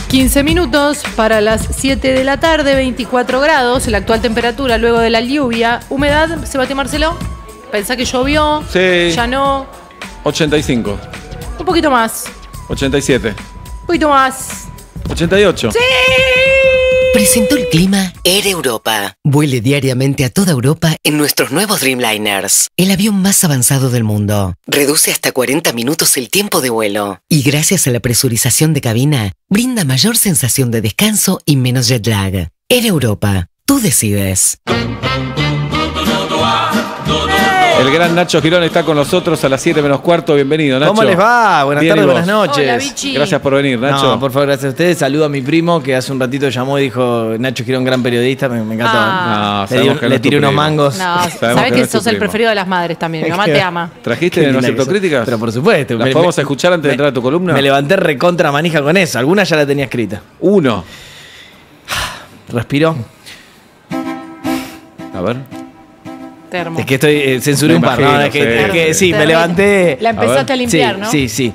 15 minutos para las 7 de la tarde, 24 grados, la actual temperatura luego de la lluvia. Humedad, Sebastián Marcelo, pensá que llovió, Sí. ya no. 85. Un poquito más, 87. un poquito más. 88. ¡Sí! Presentó el clima Air Europa. Vuele diariamente a toda Europa en nuestros nuevos Dreamliners, el avión más avanzado del mundo. Reduce hasta 40 minutos el tiempo de vuelo. Y gracias a la presurización de cabina, brinda mayor sensación de descanso y menos jet lag. Air Europa. Tú decides. El gran Nacho Girón está con nosotros a las 7 menos cuarto. Bienvenido, Nacho. ¿Cómo les va? Buenas Bien, tardes, ¿y vos? buenas noches. Hola, Vichy. Gracias por venir, Nacho. No, por favor, gracias a ustedes. Saludo a mi primo que hace un ratito llamó y dijo Nacho Girón, gran periodista. Me encantó. Ah. No, Le, sabemos que no le es tu tiré unos primo. mangos. No, Sabemos sabés que que no es tu sos el primo. preferido de las madres también. Mi mamá te ama. ¿Trajiste Qué linda nuestras que sos. autocríticas? Pero por supuesto. ¿Las podemos escuchar antes de entrar a tu columna? Me levanté recontra manija con eso. Alguna ya la tenía escrita. Uno. Respiro. A ver. Termo. Es que estoy censuré Me un par. No, imagino, es que, sí. es que sí, me Terrible. levanté. La empezaste a, ver. limpiar, sí, ¿no? Sí, sí.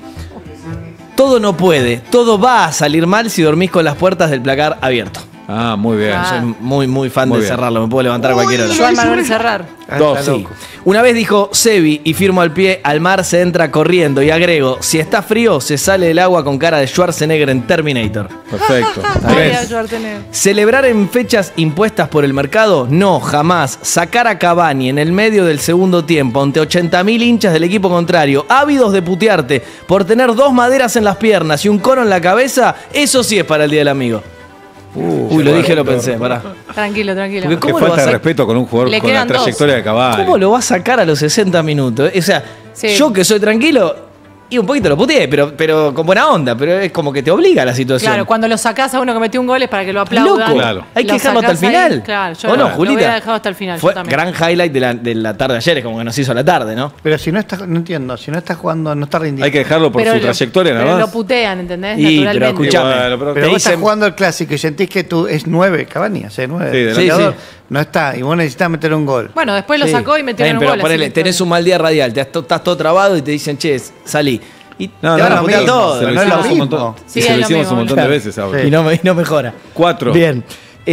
Todo no puede. Todo va a salir mal si dormís con las puertas del placar abierto. Ah, muy bien. Ah. Soy muy fan Muy de bien. cerrarlo. Me puedo levantar a cualquier hora. Joan Manuel Serrar. Dos. Sí. Una vez dijo Sebi y firmo al pie, al mar se entra corriendo y agrego, si está frío se sale del agua con cara de Schwarzenegger en Terminator. Perfecto. María Tres. Schwarzenegger. ¿Celebrar en fechas impuestas por el mercado? No, jamás. Sacar a Cavani en el medio del segundo tiempo ante 80.000 hinchas del equipo contrario, ávidos de putearte por tener dos maderas en las piernas y un cono en la cabeza, eso sí es para el Día del Amigo. Uy, lo dije, lo pensé, pará. Tranquilo, tranquilo. Porque Qué ¿cómo lo falta vas de a- respeto con un jugador Le con la quedan dos. trayectoria de Cavani. ¿Cómo lo va a sacar a los 60 minutos? O sea, Sí. yo que soy tranquilo, y un poquito lo puteé, pero con buena onda, pero es como que te obliga a la situación. Claro, cuando lo sacás a uno que metió un gol es para que lo aplaudan. Loco, Claro. hay que Lo dejarlo hasta el sacás ahí, final. claro, yo ¿O no, lo Julita? hubiera dejado hasta el final. Fue yo también. gran highlight de la tarde de ayer, es como que nos hizo la tarde, ¿no? Pero si no estás, no entiendo, si no estás jugando, no estás rindiendo. Hay que dejarlo por su trayectoria nada pero más. lo putean, ¿entendés? Y, pero Naturalmente. escuchame. Bueno, pero Pero te vos estás dicen- jugando el clásico y sentís que tú es 9, Cavani, hace 9. Sí, de Sí, goleador, sí. no está, y vos necesitas meter un gol. Bueno, después lo Sí. sacó y metió Está bien, un pero gol. ponele, así, tenés un mal día radial, estás todo trabado y te dicen, che, salí. Y No, te no, van a no, putear mismo, todo. Se lo no es lo hicimos un mismo. montón. Sí, y se es lo lo hicimos mismo. un montón de veces ahora. Sí. Y no mejora. 4. Bien.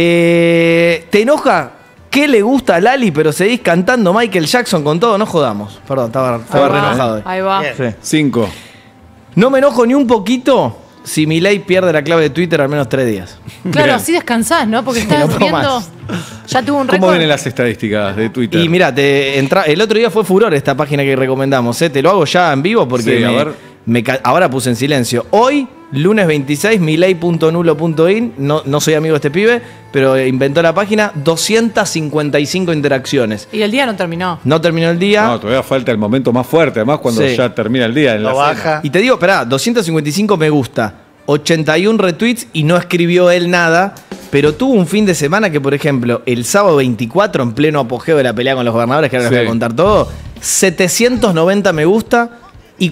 ¿Te enoja? ¿Qué le gusta a Lali, pero seguís cantando Michael Jackson con todo? No jodamos. Perdón, estaba Ahí re va, enojado. Ahí va. Bien. Sí. 5. No me enojo ni un poquito si Milei pierde la clave de Twitter al menos 3 días. Claro, Bien. así descansás, ¿no? Porque estás no puedo viendo. más. Ya tuvo un ¿Cómo récord. vienen las estadísticas de Twitter? Y mira, el otro día fue furor esta página que recomendamos. Te lo hago ya en vivo porque Sí, a ver. ahora puse en silencio. Hoy, lunes 26, milei.nulo.in. No soy amigo de este pibe, pero inventó la página. 255 interacciones. Y el día no terminó. No terminó el día. No, todavía falta el momento más fuerte, además cuando Sí. ya termina el día. En la Lo cena. baja. Y te digo, esperá, 255 me gusta, 81 retweets y no escribió él nada, pero tuvo un fin de semana que, por ejemplo, el sábado 24, en pleno apogeo de la pelea con los gobernadores, que ahora les voy a Sí. contar todo, 790 me gusta y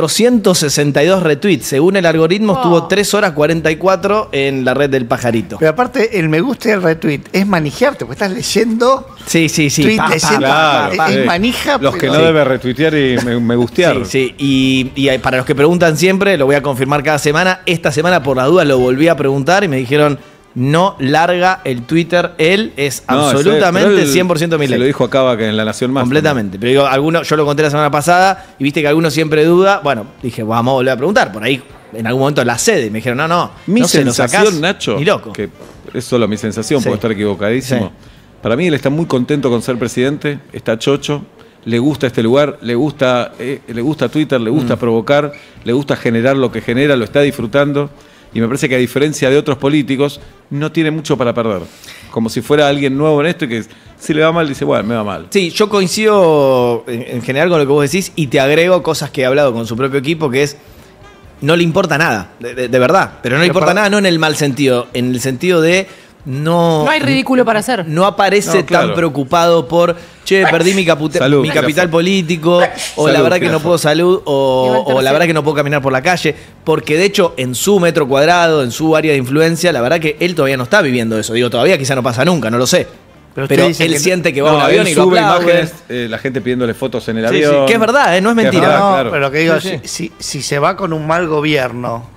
462 retweets. Según el algoritmo, Oh. estuvo 3 horas 44 en la red del pajarito. Pero aparte, el me gusta y el retweet es manejarte, porque estás leyendo Sí, sí, sí. tweet Pa, de pa, ese- Claro, es sí. manija. Los que pero- no debe retuitear y me gustear. Sí, sí. Y para los que preguntan siempre, lo voy a confirmar cada semana. Esta semana, por la duda, lo volví a preguntar y me dijeron, no larga el Twitter. Él es No, absolutamente pero él 100% Se lo Milei. dijo acá que en La Nación Más. Completamente. Pero digo, yo lo conté la semana pasada y viste que alguno siempre duda. Bueno, dije, vamos a volver a preguntar. Por ahí, en algún momento la sede. Me dijeron, no, Mi no se lo sensación, sacás Nacho, ni loco. que es solo mi sensación, Sí. puedo estar equivocadísimo. Sí. Para mí él está muy contento con ser presidente, está chocho, le gusta este lugar, le gusta Twitter, le gusta provocar, le gusta generar lo que genera, lo está disfrutando. Y me parece que a diferencia de otros políticos, no tiene mucho para perder. Como si fuera alguien nuevo en esto y que si le va mal, dice, bueno, me va mal. Sí, yo coincido en general con lo que vos decís y te agrego cosas que he hablado con su propio equipo, que es, no le importa nada, de verdad. Pero no le importa nada, no en el mal sentido, en el sentido de No hay ridículo para hacer. no aparece No, claro. tan preocupado por, che, perdí mi Salud. capital político, o Salud, la verdad que no jirafa. puedo salud, o la Levantarse. verdad que no puedo caminar por la calle, porque de hecho en su metro cuadrado, en su área de influencia, la verdad que él todavía no está viviendo eso. Digo, todavía quizá no pasa nunca, no lo sé. Pero Pero, usted dice él que- siente que va a un No, avión él y lo sube aplaude. imágenes, la gente pidiéndole fotos en el Sí, sí, avión. que es verdad, no es Que mentira. verdad, No, claro. pero lo que digo, Sí, si se va con un mal gobierno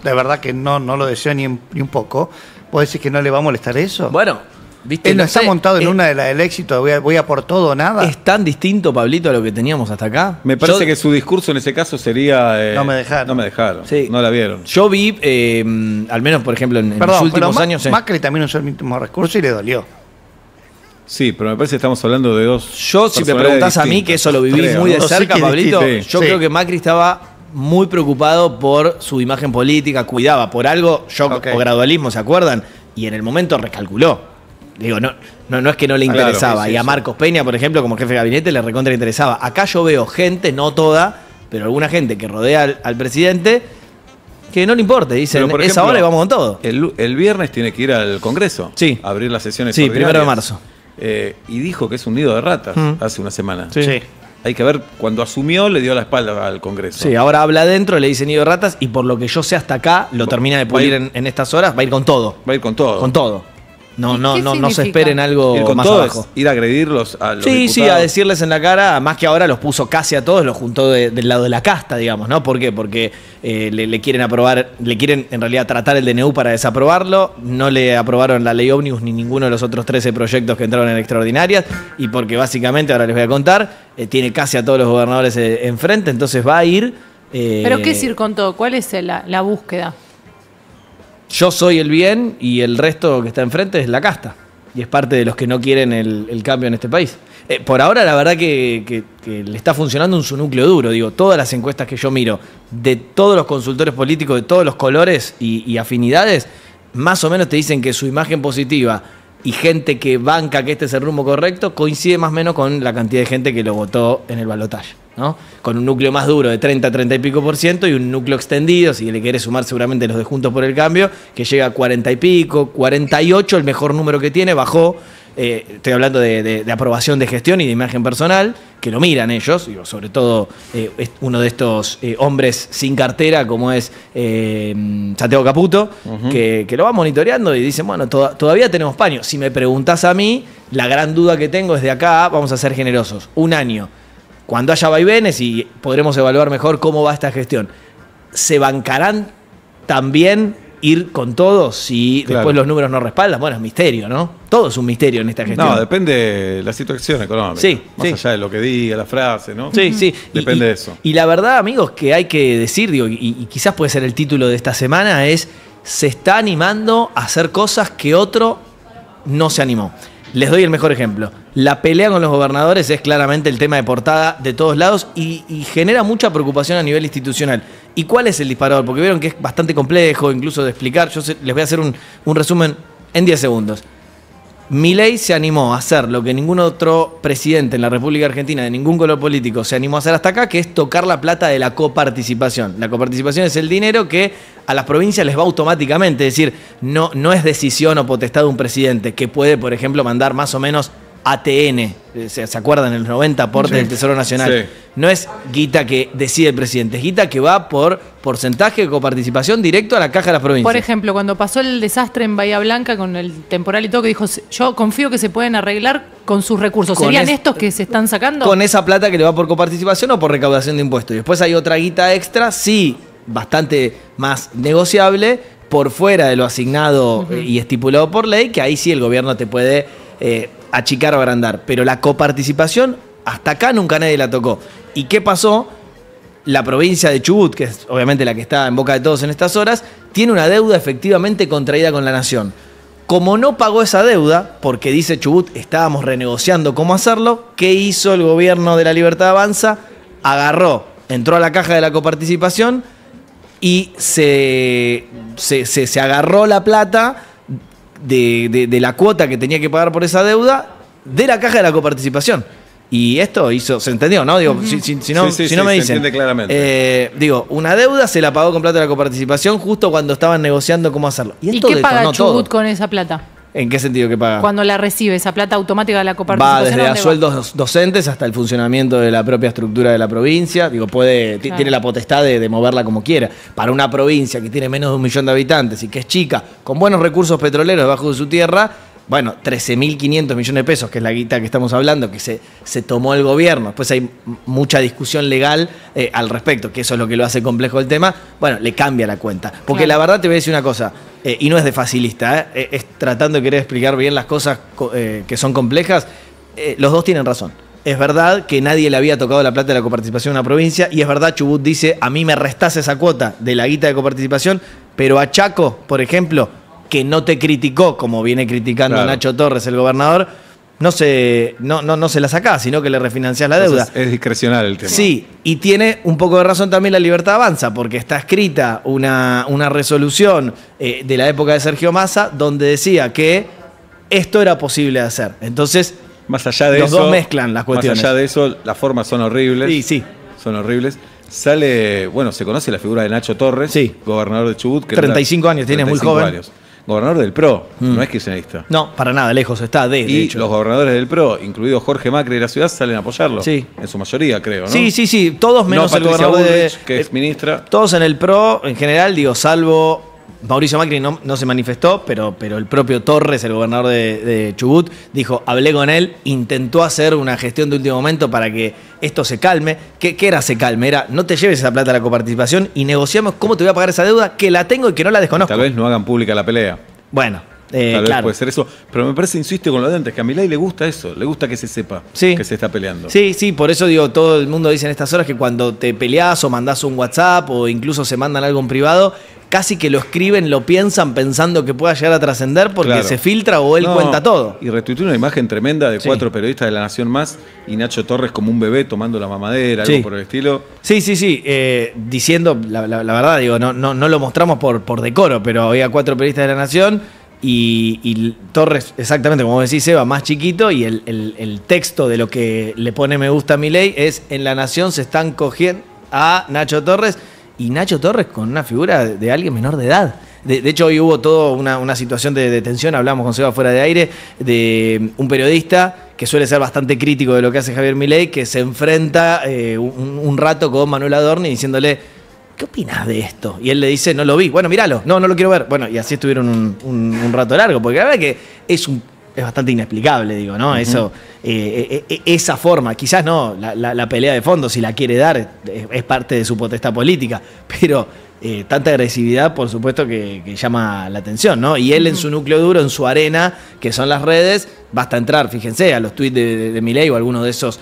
de verdad que no lo deseo ni un poco, ¿vos decís que no le va a molestar eso? Bueno, viste. Él no no está sé, montado en una de las del éxito, voy a por todo o nada. ¿Es tan distinto, Pablito, a lo que teníamos hasta acá? Me parece Yo- que su discurso en ese caso sería... No me dejaron. No me dejaron. Sí. No la vieron. Yo vi, al menos por ejemplo en los Perdón, últimos pero años... Macri también usó el mismo recurso y le dolió. Sí, pero me parece que estamos hablando de dos... Yo, si me personalidades preguntás a mí, distintas, que eso lo viví creo, muy de ¿no? cerca, Sí, Pablito, sí, yo sí. creo que Macri estaba muy preocupado por su imagen política, cuidaba por algo, Ok. o gradualismo, ¿se acuerdan? Y en el momento recalculó. Digo, no es que no le Claro, interesaba. sí, sí, Y a sí. Marcos Peña, por ejemplo, como jefe de gabinete, le recontra interesaba. Acá yo veo gente, no toda, pero alguna gente que rodea al presidente que no le importa. Dicen, Pero, por es ejemplo, ahora y vamos con todo. El viernes tiene que ir al Congreso. Sí. A abrir las sesiones Sí, 1 de ordinarias. marzo. Y dijo que es un nido de ratas Mm. hace una semana. Sí. Hay que ver, cuando asumió le dio la espalda al Congreso. Sí, ahora habla adentro, le dicen nido de ratas y por lo que yo sé hasta acá, lo termina de pulir Va a ir- en estas horas, va a ir con todo. Va a ir con todo. Con todo. No, ¿Y no, qué no, no se significa? esperen algo Ir con más todo abajo. es ir a agredirlos a los Sí, diputados. sí, a decirles en la cara, más que ahora los puso casi a todos, los juntó del lado de la casta, digamos, ¿no? ¿Por qué? Porque le quieren aprobar, le quieren en realidad tratar el DNU para desaprobarlo, no le aprobaron la ley ómnibus ni ninguno de los otros 13 proyectos que entraron en extraordinarias, y porque básicamente, ahora les voy a contar, tiene casi a todos los gobernadores enfrente, entonces va a ir... ¿Pero qué es ir con todo? ¿Cuál es la búsqueda? Yo soy el bien y el resto que está enfrente es la casta. Y es parte de los que no quieren el cambio en este país. Por ahora, la verdad que le está funcionando en su núcleo duro. Digo, todas las encuestas que yo miro, de todos los consultores políticos, de todos los colores y afinidades, más o menos te dicen que su imagen positiva y gente que banca que este es el rumbo correcto, coincide más o menos con la cantidad de gente que lo votó en el balotaje, ¿no? Con un núcleo más duro de 30 y pico % y un núcleo extendido, si le quiere sumar seguramente los de Juntos por el Cambio, que llega a 40 y pico, 48, el mejor número que tiene, bajó. Estoy hablando de aprobación de gestión y de imagen personal, que lo miran ellos, digo, sobre todo es uno de estos hombres sin cartera como es Santiago Caputo, que lo va monitoreando y dicen, bueno, todavía tenemos paño. Si me preguntás a mí, la gran duda que tengo es de acá, vamos a ser generosos, un año, cuando haya vaivenes y podremos evaluar mejor cómo va esta gestión, ¿se bancarán también ir con todo si Claro. después los números no respaldan? Bueno, es misterio, ¿no? Todo es un misterio en esta gestión. No, depende de la situación económica. Sí, Más sí. allá de lo que diga, la frase, ¿no? Sí, sí. Depende de eso. Y la verdad, amigos, que hay que decir, digo, y quizás puede ser el título de esta semana, es se está animando a hacer cosas que otro no se animó. Les doy el mejor ejemplo. La pelea con los gobernadores es claramente el tema de portada de todos lados y genera mucha preocupación a nivel institucional. ¿Y cuál es el disparador? Porque vieron que es bastante complejo incluso de explicar. Les voy a hacer un resumen en 10 segundos. Milei se animó a hacer lo que ningún otro presidente en la República Argentina de ningún color político se animó a hacer hasta acá, que es tocar la plata de la coparticipación. La coparticipación es el dinero que a las provincias les va automáticamente, es decir, no es decisión o potestad de un presidente que puede, por ejemplo, mandar más o menos ATN, ¿se acuerdan? El 90 aportes del Tesoro Nacional. Sí. No es guita que decide el presidente, es guita que va por porcentaje de coparticipación directo a la caja de las provincias. Por ejemplo, cuando pasó el desastre en Bahía Blanca con el temporal y todo, que dijo, yo confío que se pueden arreglar con sus recursos. Con ¿Serían es- estos que se están sacando? Con esa plata que le va por coparticipación o por recaudación de impuestos. Y después hay otra guita extra, sí, bastante más negociable, por fuera de lo asignado y estipulado por ley, que ahí sí el gobierno te puede achicar o agrandar. Pero la coparticipación, hasta acá nunca nadie la tocó. ¿Y qué pasó? La provincia de Chubut, que es obviamente la que está en boca de todos en estas horas, tiene una deuda efectivamente contraída con la nación. Como no pagó esa deuda, porque dice Chubut, estábamos renegociando cómo hacerlo, ¿qué hizo el gobierno de la Libertad Avanza? Agarró, entró a la caja de la coparticipación y se agarró la plata de la cuota que tenía que pagar por esa deuda de la caja de la coparticipación. Y esto se entendió, ¿no? Digo, si no, Sí, si no me se dicen. entiende claramente. Digo, una deuda se la pagó con plata de la coparticipación justo cuando estaban negociando cómo hacerlo. ¿Y esto qué paga detonó Chubut todo. con esa plata? ¿En qué sentido que paga? Cuando la recibe, esa plata automática de la Va coparticipación. desde ¿a a dónde va? sueldos docentes hasta el funcionamiento de la propia estructura de la provincia. Digo, Claro. tiene la potestad de moverla como quiera. Para una provincia que tiene menos de 1 millón de habitantes y que es chica, con buenos recursos petroleros debajo de su tierra, bueno, 13.500 millones de pesos, que es la guita que estamos hablando, que se tomó el gobierno. Después hay mucha discusión legal al respecto, que eso es lo que lo hace complejo el tema. Bueno, le cambia la cuenta. Porque la verdad te voy a decir una cosa, y no es de facilista, es tratando de querer explicar bien las cosas que son complejas. Los dos tienen razón. Es verdad que nadie le había tocado la plata de la coparticipación a una provincia, y es verdad, Chubut dice, a mí me restás esa cuota de la guita de coparticipación, pero a Chaco, por ejemplo, que no te criticó, como viene criticando Nacho Torres, el gobernador, no se la sacás, sino que le refinanciás la deuda. Entonces, es discrecional el tema. Sí, y tiene un poco de razón también la Libertad Avanza, porque está escrita una resolución de la época de Sergio Massa, donde decía que esto era posible de hacer. Entonces, más allá de los eso, dos mezclan las cuestiones. Más allá de eso, las formas son horribles. Sí, sí. Son horribles. Sale, bueno, se conoce la figura de Nacho Torres, gobernador de Chubut. Que 35 años, tiene, muy joven. Años. Gobernador del PRO, no es kirchnerista. No, para nada, lejos está de hecho. Los gobernadores del PRO, incluido Jorge Macri de la ciudad, salen a apoyarlo. Sí. En su mayoría, creo, ¿no? Sí, todos menos el gobernador Bullrich, que es ministra. Todos en el PRO, en general, digo, salvo Mauricio Macri no se manifestó, pero el propio Torres, el gobernador de Chubut, dijo, hablé con él, intentó hacer una gestión de último momento para que esto se calme. ¿Qué era se calme? Era, no te lleves esa plata a la coparticipación y negociamos cómo te voy a pagar esa deuda, que la tengo y que no la desconozco. Tal vez no hagan pública la pelea. Bueno, Tal vez claro. puede ser eso. Pero me parece, insisto con lo de antes, que a Milei le gusta eso. Le gusta que se sepa que se está peleando. Sí, por eso digo, todo el mundo dice en estas horas que cuando te peleás o mandás un WhatsApp o incluso se mandan algo en privado, casi que lo escriben, lo piensan pensando que pueda llegar a trascender porque se filtra o él cuenta todo. Y retuiteó una imagen tremenda de 4 periodistas de La Nación Más y Nacho Torres como un bebé tomando la mamadera, algo por el estilo. Sí. Diciendo, la verdad, digo, no lo mostramos por decoro, pero había 4 periodistas de La Nación y Torres, exactamente como decís, Seba, más chiquito, y el texto de lo que le pone me gusta a Milei es: en La Nación se están cogiendo a Nacho Torres. Y Nacho Torres con una figura de alguien menor de edad. De hecho, hoy hubo toda una situación de tensión, hablamos con Seba fuera de aire, de un periodista que suele ser bastante crítico de lo que hace Javier Milei, que se enfrenta un rato con Manuel Adorni diciéndole: ¿qué opinas de esto? Y él le dice: no lo vi. Bueno, míralo. No lo quiero ver. Bueno, y así estuvieron un rato largo, porque la verdad que es bastante inexplicable, digo, ¿no? Eso, esa forma, quizás no, la pelea de fondo, si la quiere dar, es parte de su potestad política, pero tanta agresividad, por supuesto, que llama la atención, ¿no? Y él en su núcleo duro, en su arena, que son las redes, basta entrar, fíjense, a los tweets de Milei o alguno de esos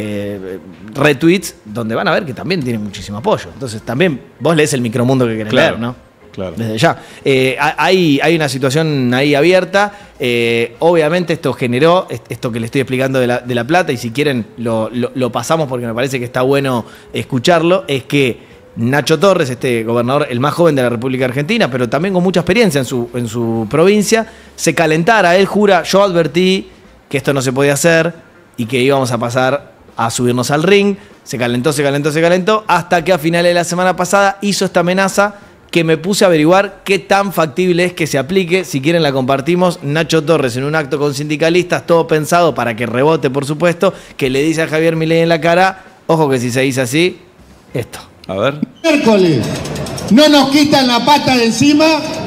retweets, donde van a ver que también tiene muchísimo apoyo. Entonces, también vos lees el micromundo que querés leer, ¿no? Claro. Desde ya. Hay una situación ahí abierta. Obviamente esto generó, esto que le estoy explicando de la plata, y si quieren lo pasamos porque me parece que está bueno escucharlo, es que Nacho Torres, este gobernador, el más joven de la República Argentina, pero también con mucha experiencia en su provincia, se calentara. Él jura: yo advertí que esto no se podía hacer y que íbamos a pasar a subirnos al ring. Se calentó, hasta que a finales de la semana pasada hizo esta amenaza que me puse a averiguar qué tan factible es que se aplique. Si quieren la compartimos. Nacho Torres en un acto con sindicalistas, todo pensado para que rebote, por supuesto, que le dice a Javier Milei en la cara: ojo que si se dice así, esto. A ver. Miércoles, no nos quitan la pata de encima,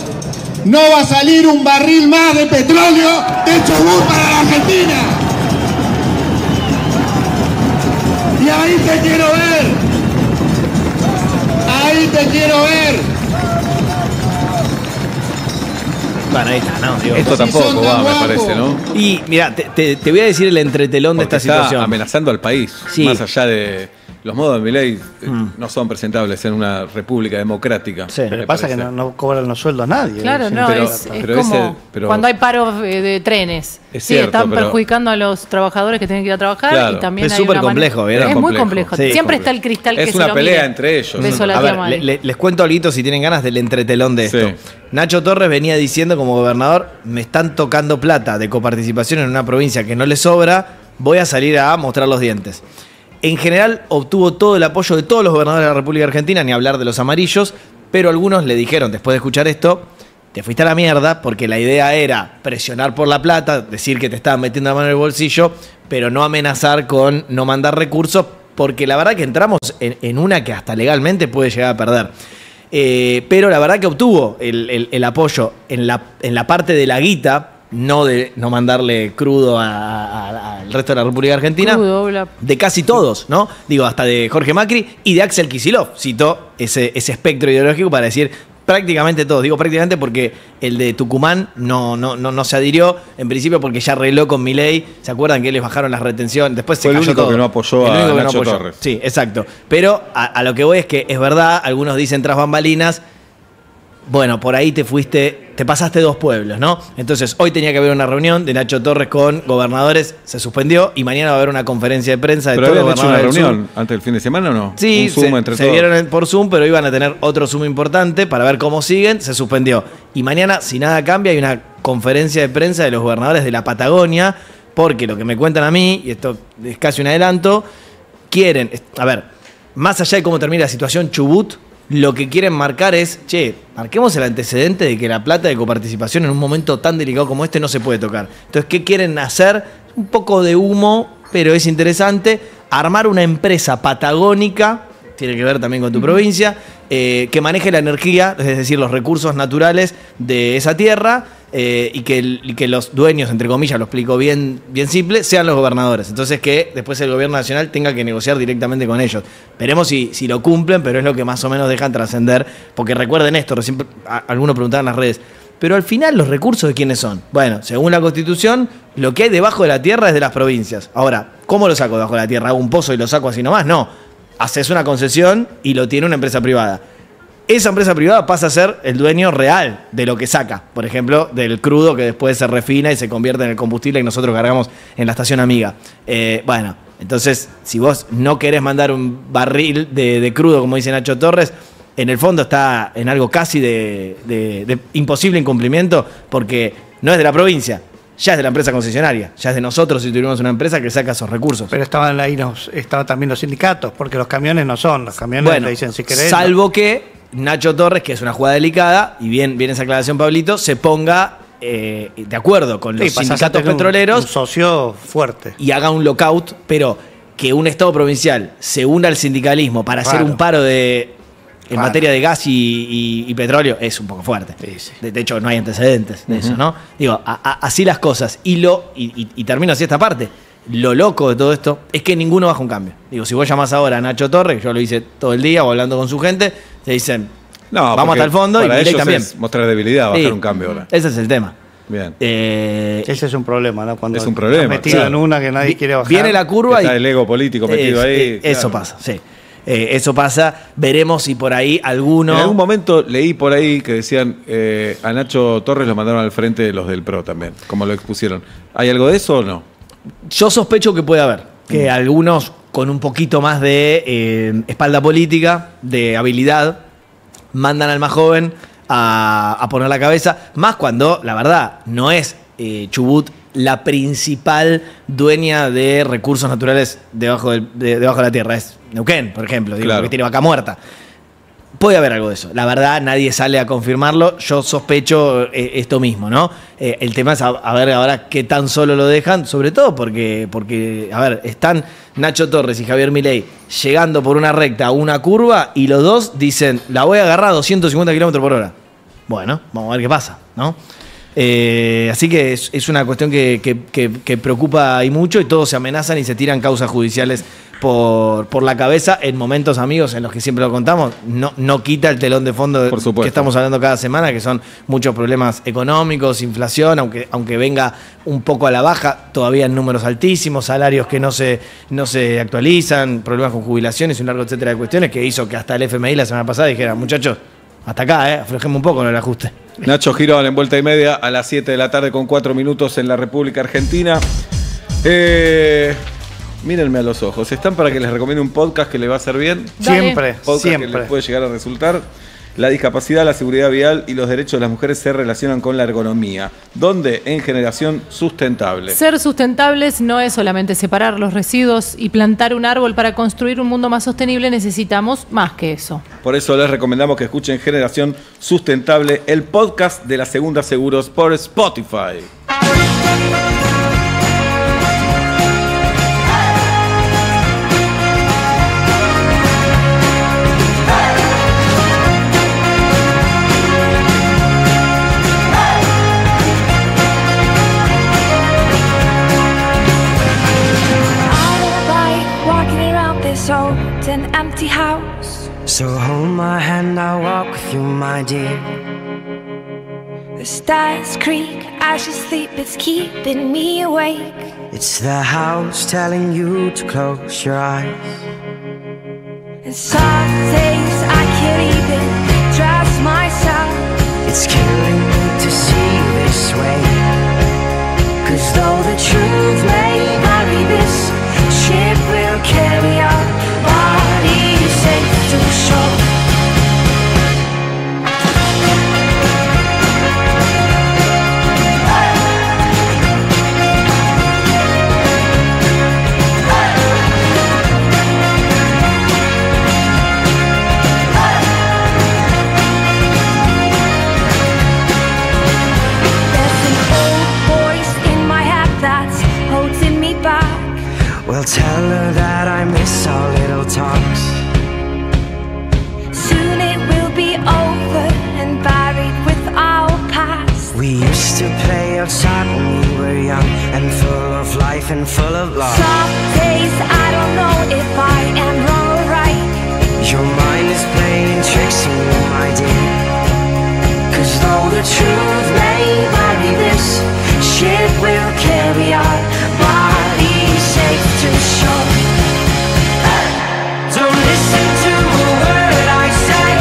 no va a salir un barril más de petróleo de Chubut para la Argentina. Y ahí te quiero ver. Ahí te quiero ver. Bueno, ahí está, ¿no? Digo, esto tampoco va, me parece, ¿no? Y mira, te voy a decir el entretelón de esta situación. Está amenazando al país, más allá de... Los modos de Milei no son presentables en una república democrática. Sí, pero pasa que no cobran los sueldos a nadie. Claro, no, pero, es pero como pero cuando hay paros de trenes. Es cierto, están pero perjudicando a los trabajadores que tienen que ir a trabajar, claro, y también es hay súper una complejo, ¿verdad? Es muy complejo. Sí, Siempre complejo. está el cristal que es se una lo pelea mide. entre ellos. Beso a la A tía ver, Mari. les cuento algo si tienen ganas del entretelón de esto. Sí. Nacho Torres venía diciendo como gobernador: me están tocando plata de coparticipación en una provincia que no le sobra, voy a salir a mostrar los dientes. En general obtuvo todo el apoyo de todos los gobernadores de la República Argentina, ni hablar de los amarillos, pero algunos le dijeron, después de escuchar esto: te fuiste a la mierda, porque la idea era presionar por la plata, decir que te estaban metiendo la mano en el bolsillo, pero no amenazar con no mandar recursos, porque la verdad que entramos en una que hasta legalmente puede llegar a perder. Pero la verdad que obtuvo el apoyo en la parte de la guita, no mandarle crudo al resto de la República Argentina. Crudo, de casi todos, ¿no? Digo, hasta de Jorge Macri y de Axel Kicillof. Citó ese espectro ideológico para decir prácticamente todos. Digo prácticamente porque el de Tucumán no se adhirió, en principio porque ya arregló con Milei. ¿Se acuerdan que les bajaron las retenciones? Después se Fue el cayó único todo. que no apoyó El a único que Nacho apoyó. Torres. Sí, exacto. Pero a lo que voy es que es verdad, algunos dicen tras bambalinas, bueno, por ahí te pasaste 2 pueblos, ¿no? Entonces, hoy tenía que haber una reunión de Nacho Torres con gobernadores, se suspendió, y mañana va a haber una conferencia de prensa de ¿Pero todos los habían hecho una gobernadores del reunión antes del fin de semana o no? Sí, Un Zoom entre se todos. vieron por Zoom, pero iban a tener otro Zoom importante para ver cómo siguen, se suspendió. Y mañana, si nada cambia, hay una conferencia de prensa de los gobernadores de la Patagonia, porque lo que me cuentan a mí, y esto es casi un adelanto, quieren, a ver, más allá de cómo termina la situación Chubut, lo que quieren marcar es, marquemos el antecedente de que la plata de coparticipación en un momento tan delicado como este no se puede tocar. Entonces, ¿qué quieren hacer? Un poco de humo, pero es interesante, armar una empresa patagónica, tiene que ver también con tu provincia, que maneje la energía, es decir, los recursos naturales de esa tierra, y que los dueños, entre comillas, lo explico bien simple, sean los gobernadores. Entonces que después el gobierno nacional tenga que negociar directamente con ellos. Veremos si lo cumplen, pero es lo que más o menos dejan trascender. Porque recuerden esto, recién algunos preguntaban en las redes, pero al final los recursos ¿de quiénes son? Bueno, según la Constitución, lo que hay debajo de la tierra es de las provincias. Ahora, ¿cómo lo saco debajo de la tierra? ¿Hago un pozo y lo saco así nomás? No. Haces una concesión y lo tiene una empresa privada. Esa empresa privada pasa a ser el dueño real de lo que saca. Por ejemplo, del crudo que después se refina y se convierte en el combustible que nosotros cargamos en la estación amiga. Bueno, entonces, si vos no querés mandar un barril de crudo, como dice Nacho Torres, en el fondo está en algo casi de imposible incumplimiento, porque no es de la provincia, ya es de la empresa concesionaria, ya es de nosotros si tuviéramos una empresa que saca esos recursos. Pero estaban también los sindicatos, porque los camiones no son, los camiones Bueno, le dicen si querés. salvo que Nacho Torres, que es una jugada delicada, y bien esa aclaración, Pablito, se ponga de acuerdo con los sindicatos petroleros, un socio fuerte. y haga un lockout, pero que un Estado provincial se una al sindicalismo para hacer un paro en materia de gas y petróleo es un poco fuerte. Sí. De hecho, no hay antecedentes de eso, ¿no? Digo, así las cosas. Y termino así esta parte. Lo loco de todo esto es que ninguno baja un cambio. Digo, si vos llamás ahora a Nacho Torres, que yo lo hice todo el día o hablando con su gente, te dicen, No, vamos hasta el fondo, y para Milei ellos también. es mostrar debilidad, bajar Sí, un cambio ahora. Ese es el tema. Bien. Ese es un problema, ¿no? Cuando Es un problema, estás metido claro. en una que nadie quiere bajar. Viene la curva Está y el ego político metido ahí. eso claro. pasa, sí. Eso pasa. Veremos si por ahí alguno... En algún momento leí por ahí que decían a Nacho Torres lo mandaron al frente de los del PRO también, como lo expusieron. ¿Hay algo de eso o no? Yo sospecho que puede haber, que algunos con un poquito más de espalda política, de habilidad, mandan al más joven a poner la cabeza, más cuando, la verdad, no es Chubut la principal dueña de recursos naturales debajo de la tierra. Es Neuquén, por ejemplo, digo, Claro. que tiene Vaca Muerta. Puede haber algo de eso. La verdad, nadie sale a confirmarlo. Yo sospecho esto mismo, ¿no? El tema es a ver ahora qué tan solo lo dejan, sobre todo porque, a ver, están Nacho Torres y Javier Milei llegando por una recta a una curva y los dos dicen, la voy a agarrar a 250 kilómetros por hora. Bueno, vamos a ver qué pasa, ¿no? Así que es una cuestión que preocupa y mucho, y todos se amenazan y se tiran causas judiciales por la cabeza en momentos, amigos, en los que siempre lo contamos. No quita el telón de fondo Por supuesto. que estamos hablando cada semana, que son muchos problemas económicos, inflación, aunque venga un poco a la baja, todavía en números altísimos, salarios que no se actualizan, problemas con jubilaciones y un largo etcétera de cuestiones que hizo que hasta el FMI la semana pasada dijera, muchachos, hasta acá, aflojemos un poco en el ajuste. Nacho Girón en Vuelta y Media a las 7 de la tarde con 4 minutos en la República Argentina. Mírenme a los ojos. ¿Están para que les recomiende un podcast que les va a hacer bien? Dale. Siempre, Podcast que siempre. les puede llegar a resultar. La discapacidad, la seguridad vial y los derechos de las mujeres se relacionan con la ergonomía. ¿Dónde? En Generación Sustentable. Ser sustentables no es solamente separar los residuos y plantar un árbol para construir un mundo más sostenible, necesitamos más que eso. Por eso les recomendamos que escuchen Generación Sustentable, el podcast de la Segunda Seguros por Spotify. my dear. The stars creak as you sleep, it's keeping me awake. It's the house telling you to close your eyes. And some days I can't even trust myself. It's killing me to see this way. 'Cause though the truth may vary, this ship will carry our bodies safe to shore. Well, tell her that I miss our little talks. Soon it will be over and buried with our past. We used to play outside when we were young and full of life and full of love. Some days I don't know if I am wrong or right. Your mind is playing tricks on you, my dear. 'Cause though the truth may vary, this ship will carry our bodies safe to shore. Don't listen to a word I say.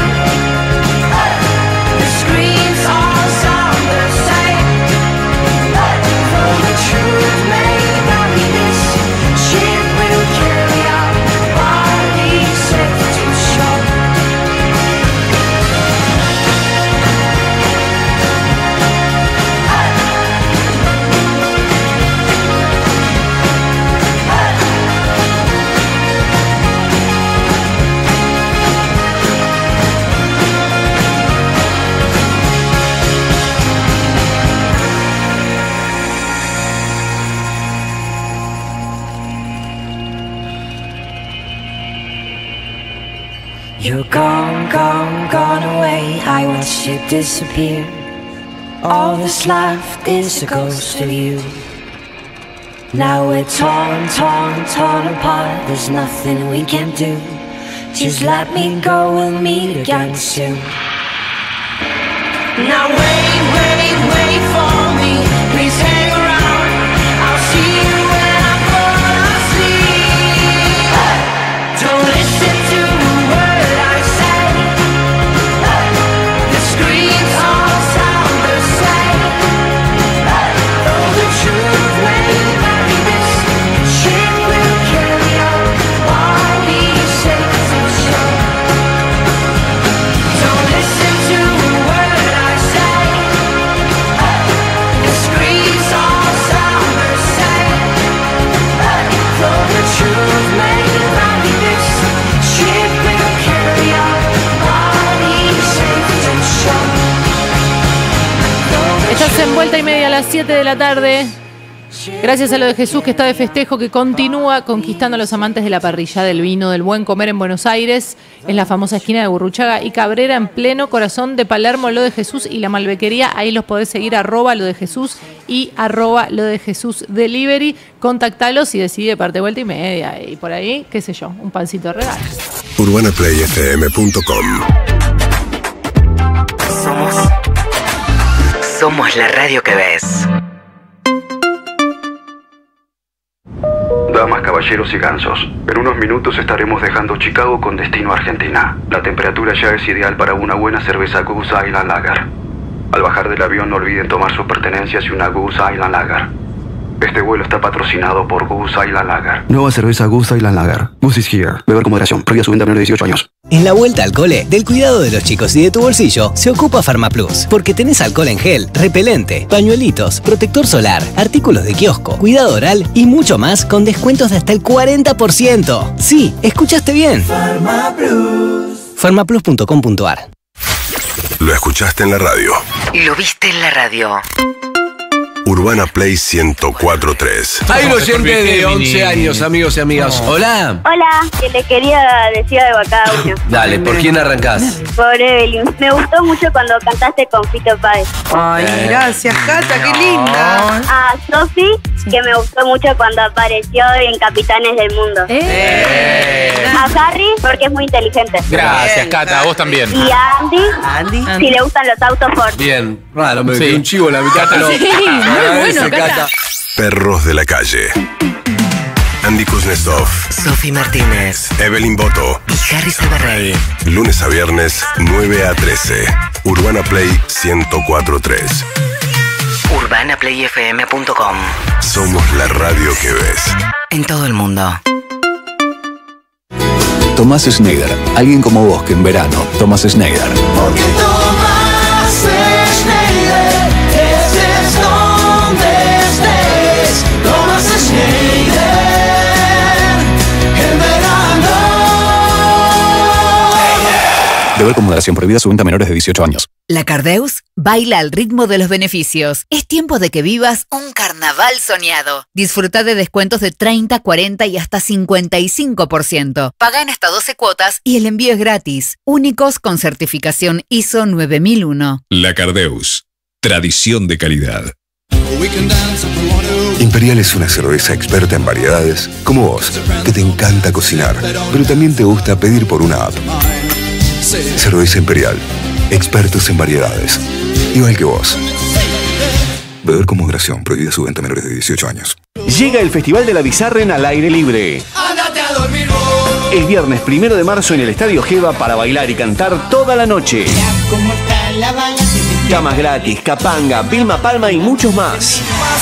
The screams all sound the same. Though the truth may vary, this ship will carry our bodies safe to shore. You're gone, gone, gone away. I watched you disappear. All that's left is a ghost of you. Now we're torn, torn, torn apart. There's nothing we can do. Just let me go, we'll meet again soon. Now wait, wait, wait for me. Please hang around. I'll see you when I fall asleep. Don't listen to a word I say. The screams all sound the same. Though the truth may vary, this ship will carry our bodies safe to shore. Don't listen to a word I say. The screams all sound the same. Though the truth may vary, this ship will carry our bodies safe to shore. Estás en Vuelta y Media a las 7 de la tarde. Gracias a lo de Jesús, que está de festejo, que continúa conquistando a los amantes de la parrilla, del vino, del buen comer en Buenos Aires. Es la famosa esquina de Gurruchaga y Cabrera, en pleno corazón de Palermo. Lo de Jesús y la Malbequería. Ahí los podés seguir, @lo de Jesús y @lo de Jesús Delivery. Contactalos y decidí de parte Vuelta y Media. Y por ahí, qué sé yo, un pancito de regalo. UrbanaPlayFM.com. Somos la radio que ves. Damas, caballeros y gansos, en unos minutos estaremos dejando Chicago con destino a Argentina. La temperatura ya es ideal para una buena cerveza Goose Island Lager. Al bajar del avión no olviden tomar sus pertenencias y una Goose Island Lager. Este vuelo está patrocinado por Goose Island Lager. Nueva cerveza Goose Island Lager. Goose is here. Beber con moderación. Prohibida su venta a menores de 18 años. En la vuelta al cole, del cuidado de los chicos y de tu bolsillo, se ocupa PharmaPlus. Porque tenés alcohol en gel, repelente, pañuelitos, protector solar, artículos de kiosco, cuidado oral y mucho más con descuentos de hasta el 40%. Sí, escuchaste bien. PharmaPlus. Pharmaplus.com.ar. Lo escuchaste en la radio. Lo viste en la radio. Urbana Play 104.3. Hay un oyente de 11 años, amigos y amigas. Hola. Hola, que le quería decir algo a cada uno. Dale, ¿por quién arrancás? Por Evelyn. Me gustó mucho cuando cantaste con Fito Páez. Ay, gracias, Cata, qué linda. A Sofi, que me gustó mucho cuando apareció en Capitanes del Mundo. A Harry, porque es muy inteligente. Gracias, Cata, a vos también. Y a Andy, si le gustan los autos Ford. Bien, raro, me dio un chivo en la mitad. Muy bueno, Cata. Perros de la calle. Andy Kuznetsov, Sofi Martínez, Evelyn Boto y Harry Sabarrey. Lunes a viernes, 9 a 13. Urbana Play 104.3. UrbanaPlayFM.com. Somos la radio que ves. En todo el mundo. Tomás Schneider, alguien como vos que en verano Tomás Schneider. Porque Tomás Schneider, estés donde estés. Tomás Schneider, en verano. Beber con moderación, prohibida su venta a menores de 18 años. La Cardeus baila al ritmo de los beneficios. Es tiempo de que vivas un carnaval soñado. Disfruta de descuentos de 30, 40 y hasta 55%. Paga en hasta 12 cuotas y el envío es gratis. Únicos con certificación ISO 9001. La Cardeus. Tradición de calidad. Imperial es una cerveza experta en variedades, como vos, que te encanta cocinar, pero también te gusta pedir por una app. Cerveza Imperial. Expertos en variedades. Igual que vos. Beber con moderación. Prohibida su venta a menores de 18 años. Llega el Festival de la Bizarren al aire libre. Ándate a dormir vos. El viernes 1 de marzo en el Estadio Geva para bailar y cantar toda la noche. ¿Cómo está la bala? Camas gratis, capanga, Vilma Palma y muchos más.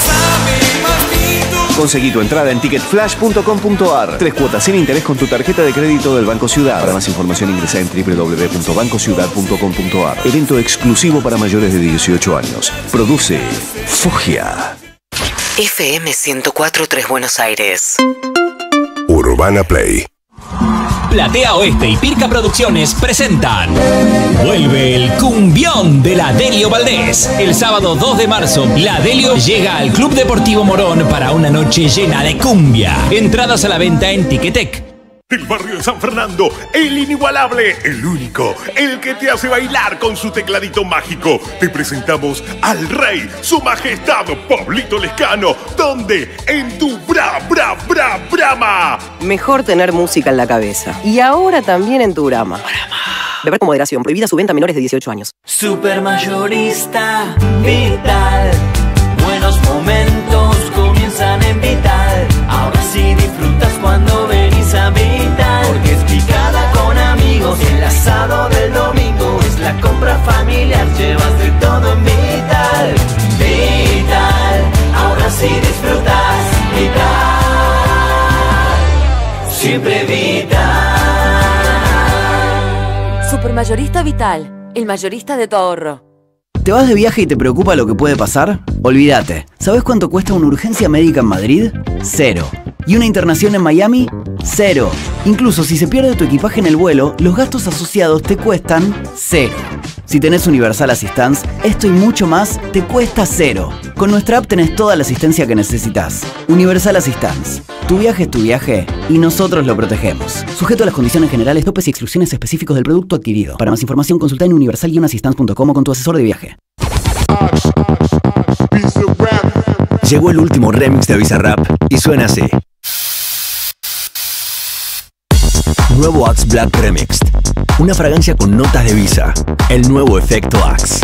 Conseguí tu entrada en ticketflash.com.ar. 3 cuotas sin interés con tu tarjeta de crédito del Banco Ciudad. Para más información ingresa en www.bancociudad.com.ar. Evento exclusivo para mayores de 18 años. Produce Fogia. FM 104.3 Buenos Aires. Urbana Play. Platea Oeste y Pirca Producciones presentan Vuelve el cumbión de la Delio Valdés. El sábado 2 de marzo, la Delio llega al Club Deportivo Morón para una noche llena de cumbia. Entradas a la venta en Ticketek. El barrio de San Fernando, el inigualable, el único, el que te hace bailar con su tecladito mágico. Te presentamos al rey, su majestad Pablito Lescano. ¿Dónde? En tu Brama. Mejor tener música en la cabeza. Y ahora también en tu Brama. Beber con moderación. Prohibida su venta a menores de 18 años. Supermayorista Vital. Buenos momentos comienzan en Vital. Ahora sí disfrutas cuando venís a Vital. Porque es picada con amigos. El asado del domingo es la compra familiar. Llevas de todo en Vital. Vital. Ahora sí disfrutas. Vital. Siempre Vital. Supermayorista Vital. El mayorista de tu ahorro. ¿Te vas de viaje y te preocupa lo que puede pasar? Olvídate. ¿Sabes cuánto cuesta una urgencia médica en Madrid? 0. ¿Y una internación en Miami? 0. Incluso si se pierde tu equipaje en el vuelo, los gastos asociados te cuestan 0. Si tenés Universal Assistance, esto y mucho más te cuesta 0. Con nuestra app tenés toda la asistencia que necesitas. Universal Assistance. Tu viaje es tu viaje y nosotros lo protegemos. Sujeto a las condiciones generales, topes y exclusiones específicos del producto adquirido. Para más información consulta en universal-assistance.com o con tu asesor de viaje. Llegó el último remix de Bizarrap y suena así. Nuevo Axe Black Remixed. Una fragancia con notas de Visa. El nuevo efecto Axe.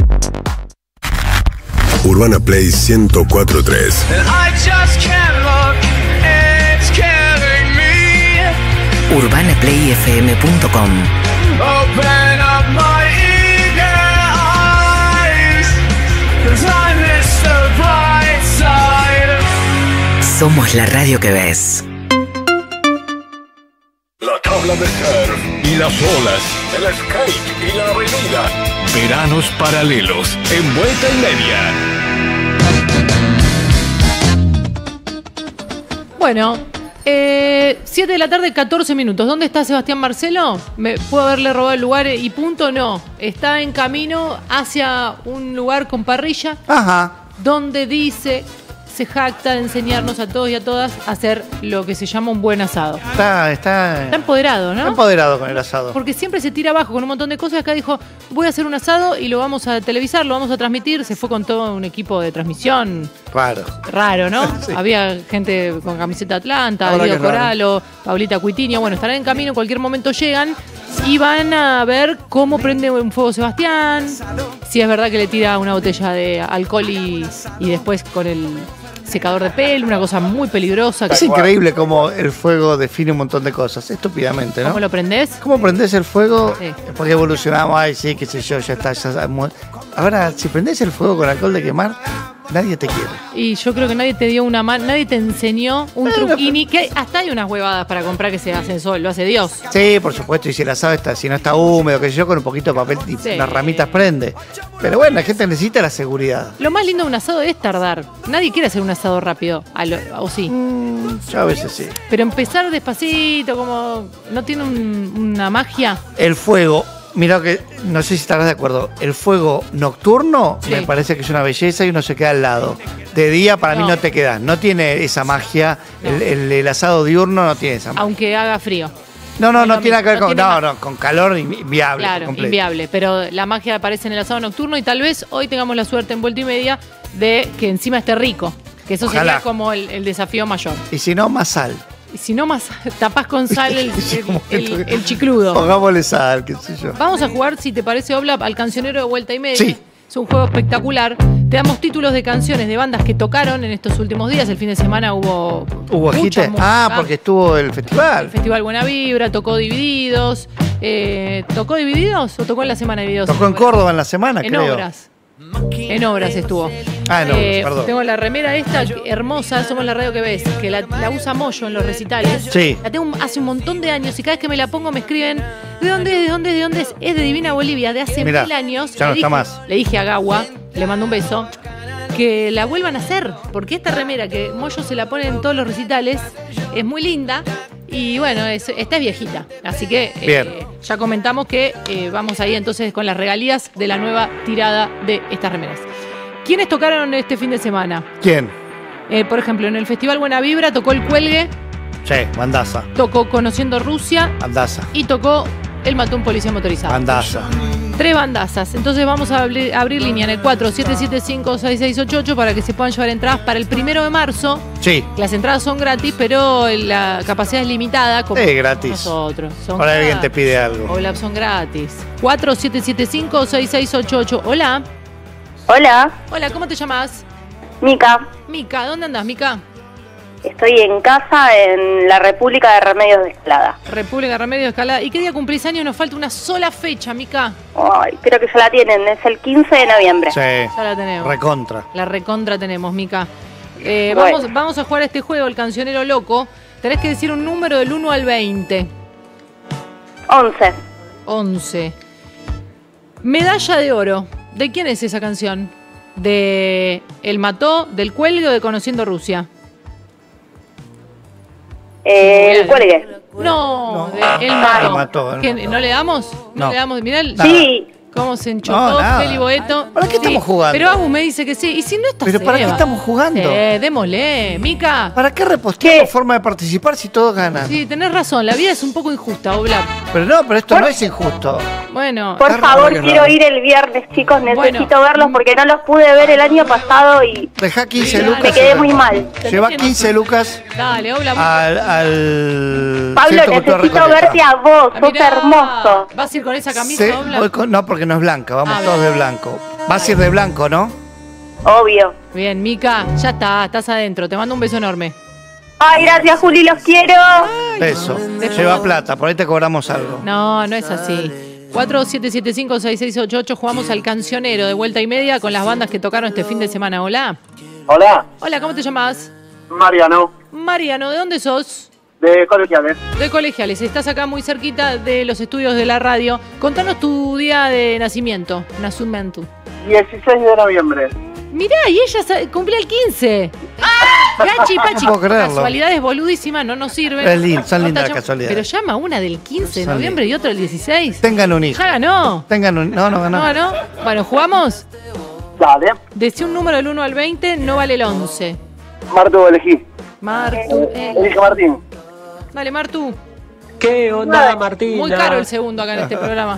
Urbana Play 104.3. UrbanaPlayFM.com. Somos la radio que ves. La tabla de surf y las olas, el skate y la avenida. Veranos paralelos en vuelta y media. Bueno, 7 de la tarde, 14 minutos. ¿Dónde está Sebastián Marcelo? ¿Me puedo haberle robado el lugar y punto? No. Está en camino hacia un lugar con parrilla. Ajá. donde dice, se jacta de enseñarnos a todos y a todas a hacer lo que se llama un buen asado. Está empoderado, ¿no? Está empoderado con el asado. Porque siempre se tira abajo con un montón de cosas. Acá dijo, voy a hacer un asado y lo vamos a televisar, lo vamos a transmitir. Se fue con todo un equipo de transmisión. Raro, ¿no? Sí. Había gente con camiseta Atlanta, Ahora Guido que raro. Coralo, Paulita Cuitiño. Bueno, estarán en camino, en cualquier momento llegan y van a ver cómo prende un fuego Sebastián. Si es verdad que le tira una botella de alcohol y después con el secador de pelo, una cosa muy peligrosa. Es increíble cómo el fuego define un montón de cosas, estúpidamente, ¿no? ¿Cómo lo prendés? ¿Cómo prendés el fuego? Sí. Porque evolucionamos, ay, sí, qué sé yo, ya está. Ahora, si prendés el fuego con alcohol de quemar, nadie te quiere. Y yo creo que nadie te dio una mano, nadie te enseñó un truquini, que hasta hay unas huevadas para comprar que se hacen sol, lo hace Dios. Sí, por supuesto, y si el asado está, si no está húmedo, qué sé yo, con un poquito de papel y Sí. unas ramitas prende. Pero bueno, la gente necesita la seguridad. Lo más lindo de un asado es tardar. Nadie quiere hacer un asado rápido, o sí. Yo a veces sí. Pero empezar despacito, como no tiene una magia. El fuego, mira que, no sé si estarás de acuerdo, el fuego nocturno Sí. me parece que es una belleza y uno se queda al lado. De día para mí no te quedas, no tiene esa magia, el asado diurno no tiene esa magia. Aunque haga frío. No tiene nada que ver no con, tiene con calor inviable. Claro, completo. inviable. Pero la magia aparece en el asado nocturno y tal vez hoy tengamos la suerte en Vuelta y Media de que encima esté rico. Que eso Ojalá. sería como el desafío mayor. Y si no, más sal. Y si no, más tapás con sal el chicludo. Pongámosle sal, qué sé yo. Vamos a jugar, si te parece, Oblap, al cancionero de Vuelta y Media. Sí. Es un juego espectacular. Te damos títulos de canciones de bandas que tocaron en estos últimos días. El fin de semana hubo ¿Hubo mucha agite? música. Porque estuvo el festival. Festival Buena Vibra, tocó Divididos. ¿Tocó Divididos o tocó en la semana Divididos? Tocó en Córdoba en la semana, En creo. obras. En obras estuvo. Ah, en obras, perdón. Tengo la remera esta hermosa, Somos la Radio que ves, que la usa Moyo en los recitales. Sí. La tengo hace un montón de años y cada vez que me la pongo me escriben ¿de dónde es? ¿De dónde es? ¿De dónde es? Es de Divina Bolivia, de hace Mirá, 1000 años. ya no está más. Le dije a Gawa, le mando un beso, que la vuelvan a hacer, porque esta remera que Moyo se la pone en todos los recitales es muy linda. Y bueno, esta es viejita, así que Bien. ya comentamos que vamos ahí entonces con las regalías de la nueva tirada de estas remeras. ¿Quiénes tocaron este fin de semana? ¿Quién? Por ejemplo, en el Festival Buena Vibra tocó El Cuelgue, Sí, Bandaza. tocó Conociendo Rusia Bandaza. y tocó El Mató a un Policía Motorizado. Bandaza. 3 bandazas. Entonces vamos a abrir línea en el 47756688 para que se puedan llevar entradas para el 1 de marzo. Sí. Las entradas son gratis, pero la capacidad es limitada. Como Gratis. nosotros. Son Ahora alguien te gratis. pide algo. Hola, son gratis. 47756688. Hola. Hola, Hola, ¿cómo te llamas? Mica. Mica, ¿dónde andás, Mica? Estoy en casa en la República de Remedios de Escalada. República Remedio de Escalada. ¿Y qué día cumplís años? Nos falta una sola fecha, Mica. Ay, creo que ya la tienen, es el 15 de noviembre. Sí. Ya la tenemos. Recontra. La recontra tenemos, Mica. Bueno. Vamos a jugar a este juego, el cancionero loco. Tenés que decir un número del 1 al 20. 11. 11. Medalla de oro. ¿De quién es esa canción? ¿De El Mató, del Cuelgue o de Conociendo Rusia? El Cuelgue. No, de El El Mató. Mató, ¿Qué, ¿No le damos? ¿No No. le damos? Mirá Sí. cómo se enchocó No, nada. Feli Boeto. ¿Para qué estamos jugando? Pero Agus me dice que sí. Y si no está ¿Pero para qué Seba. estamos jugando? Démosle, Mica. ¿Para qué reposteamos forma de participar si todos ganan? Sí, tenés razón. La vida es un poco injusta, Oblap. Pero no, pero esto no es injusto. Bueno. Por favor, que quiero raro. ir el viernes, chicos. Necesito Bueno. verlos porque no los pude ver el año pasado y Deja 15 Sí, lucas. me quedé muy mal. Lleva 15 lucas Dale, Oblap. al Pablo, Centro Cultural necesito Recoleta. verte a vos. Ah, Sos mirá. hermoso. ¿Vas a ir con esa camisa, Sí, Oblap? voy no, porque no es blanca, vamos Ah, todos bien. de blanco. Vas a ir de blanco, ¿no? Obvio. Bien, Mica, ya está, estás adentro. Te mando un beso enorme. Ay, gracias, Juli. Los quiero. Eso. Lleva plata, por ahí te cobramos algo. No, no es así. 47756688, jugamos al cancionero de Vuelta y Media con las bandas que tocaron este fin de semana. Hola. Hola, Hola, ¿cómo te llamas? Mariano, Mariano, ¿de dónde sos? de Colegiales. De Colegiales. Estás acá muy cerquita de los estudios de la radio. Contanos tu día de nacimiento. 16 de noviembre. Mirá, y ella cumplía el 15. Gachi, Pachi. No puedo creerlo. Casualidades boludísimas, no nos sirven. Es lindo, son No lindas las tachamos. casualidades. Pero llama una del 15 de Son noviembre y otra del 16. Tengan un hijo. Ya ganó. Tengan un... No, no ganó. No ganó. Bueno, ¿jugamos? Dale. Decí un número del 1 al 20, no vale el 11. Martu, elegí. Martu. Elige Martín. Dale, Martu. ¿Qué onda, Martina? Muy caro el segundo acá en este programa.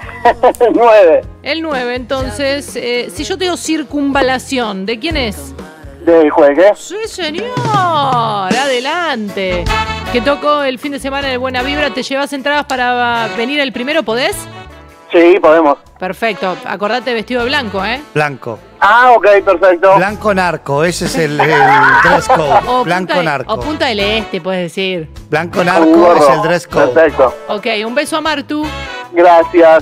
9. El 9, entonces, si yo te digo circunvalación, ¿de quién es? ¿De Juegue? Sí, señor. Adelante. Que tocó el fin de semana de Buena Vibra. ¿Te llevas entradas para venir el primero? ¿Podés? Sí, podemos. Perfecto. Acordate vestido de blanco, ¿eh? Blanco. Ah, ok, perfecto. Blanco narco, ese es el dress code. O Blanco narco. O Punta del Este, puedes decir. Blanco narco es el dress code. Perfecto. Ok, un beso a Martu. Gracias.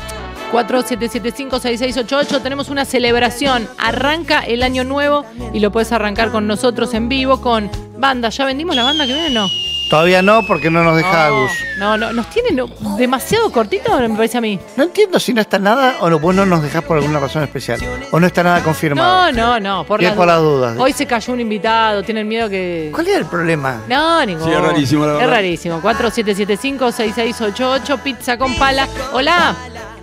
4775-6688. Tenemos una celebración. Arranca el año nuevo y lo puedes arrancar con nosotros en vivo con banda. ¿Ya vendimos la banda que viene? No. Todavía no, porque no nos deja Agus. No, nos tienen demasiado cortito, me parece a mí. No entiendo si no está nada o vos no nos dejás por alguna razón especial. O no está nada confirmado. No. Por las dudas. Hoy se cayó un invitado, tienen miedo que... ¿Cuál es el problema? No, ninguno. Sí, es rarísimo, la verdad. Es rarísimo. 4775-6688, pizza con pala. Hola.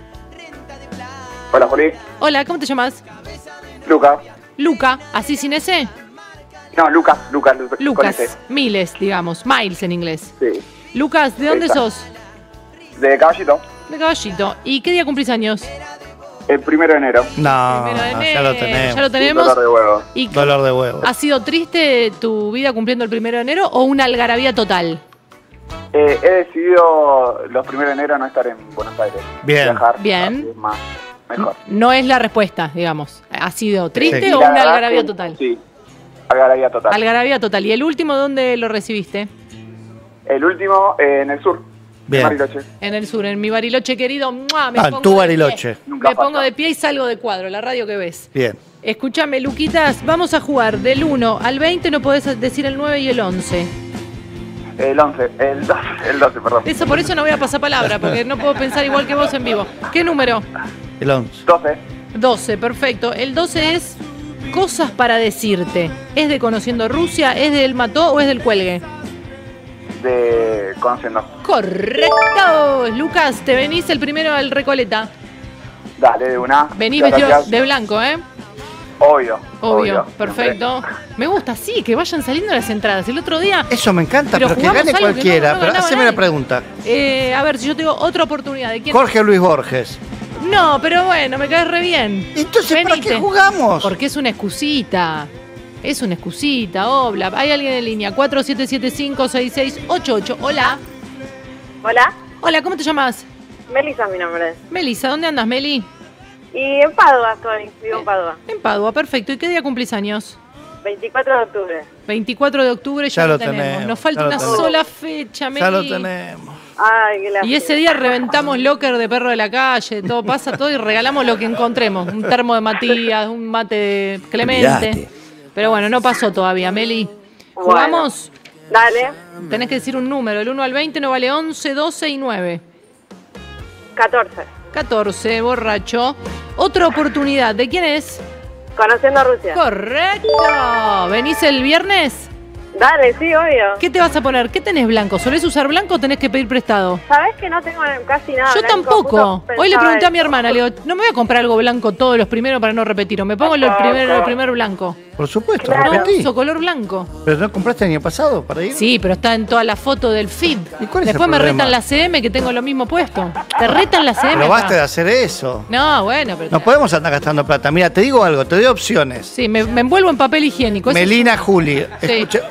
Hola, Juli. Hola, ¿cómo te llamas? Luca. Luca, ¿así sin ese? No, Lucas. Lucas, Miles, digamos. Miles en inglés. Sí. Lucas, ¿de dónde sos? De Caballito. De Caballito. ¿Y qué día cumplís años? El 1 de enero. No, Primero de enero. ya lo tenemos. Ya lo tenemos. Dolor de huevo. ¿Y Dolor de huevo. ¿Ha sido triste tu vida cumpliendo el 1 de enero o una algarabía total? He decidido los 1 de enero no estar en Buenos Aires. Bien. Viajar. Bien. Así es más, mejor. No es la respuesta, digamos. ¿Ha sido triste Sí. o La una verdad algarabía que total? Sí. Algarabía total. Algarabía total. ¿Y el último dónde lo recibiste? El último en el sur. Bien. En Bariloche. En el sur, en mi Bariloche querido. ¡Mua! En tu Bariloche. Me pongo de pie y salgo de cuadro, la radio que ves. Bien. Escúchame, Luquitas, vamos a jugar del 1 al 20, no podés decir el 9 y el 11. El 11, el 12, perdón. Eso, por eso no voy a pasar palabra, porque no puedo pensar igual que vos en vivo. ¿Qué número? El 11. 12. 12, perfecto. El 12 es cosas para decirte. ¿Es de Conociendo Rusia, es de El Mató o es del Cuelgue? De Conociendo. Correcto. Lucas, te venís el primero al Recoleta. Dale, de una. Venís Muchas vestido gracias. de blanco, ¿eh? Obvio. Perfecto. Me gusta, sí, que vayan saliendo las entradas. El otro día... Eso me encanta, pero que jugamos gane algo que cualquiera. no Pero ganaba haceme nadie. la pregunta. A ver, si yo te digo otra oportunidad. ¿De quién? Jorge Luis Borges. No, pero bueno, me caes re bien. Entonces, ¿para qué jugamos? Porque es una excusita. Es una excusita, obla. Hay alguien en línea. 4775-6688. Hola. Hola. Hola, ¿cómo te llamas? Melissa, mi nombre. Melissa, ¿dónde andas, Meli? Y en Padua estoy, vivo en Padua. En Padua, perfecto. ¿Y qué día cumplís años? 24 de octubre. 24 de octubre ya lo tenemos. Nos falta una sola fecha, Meli. Ya lo tenemos. Ay, qué lástima. Y ese día reventamos locker de perro de la calle, todo pasa, todo y regalamos lo que encontremos. Un termo de Matías, un mate de Clemente. Olvidate. Pero bueno, no pasó todavía, Meli. ¿Jugamos? Dale. Tenés que decir un número. El 1 al 20 no vale 11, 12 y 9. 14. 14, borracho. Otra oportunidad. ¿De quién es? Conociendo a Rusia. Correcto. ¿Venís el viernes? Dale, sí, obvio. ¿Qué te vas a poner? ¿Qué tenés blanco? ¿Solés usar blanco o tenés que pedir prestado? ¿Sabés que no tengo casi nada Yo blanco? tampoco. Justo Hoy le pensaba pregunté a mi eso. hermana, le digo, no me voy a comprar algo blanco todos los primeros para no repetir. O me pongo el primer blanco. Por supuesto, No repetí. uso color blanco. ¿Pero no compraste el año pasado para ir? Sí, pero está en toda la foto del feed. cuál es Después el me problema? retan la CM que tengo lo mismo puesto. Te retan la CM. Pero acá. basta de hacer eso. No, bueno, pero... No podemos andar gastando plata. Mira, te digo algo, te doy opciones. Sí, me envuelvo en papel higiénico. Eso Melina, es- Juli, Sí. escuche,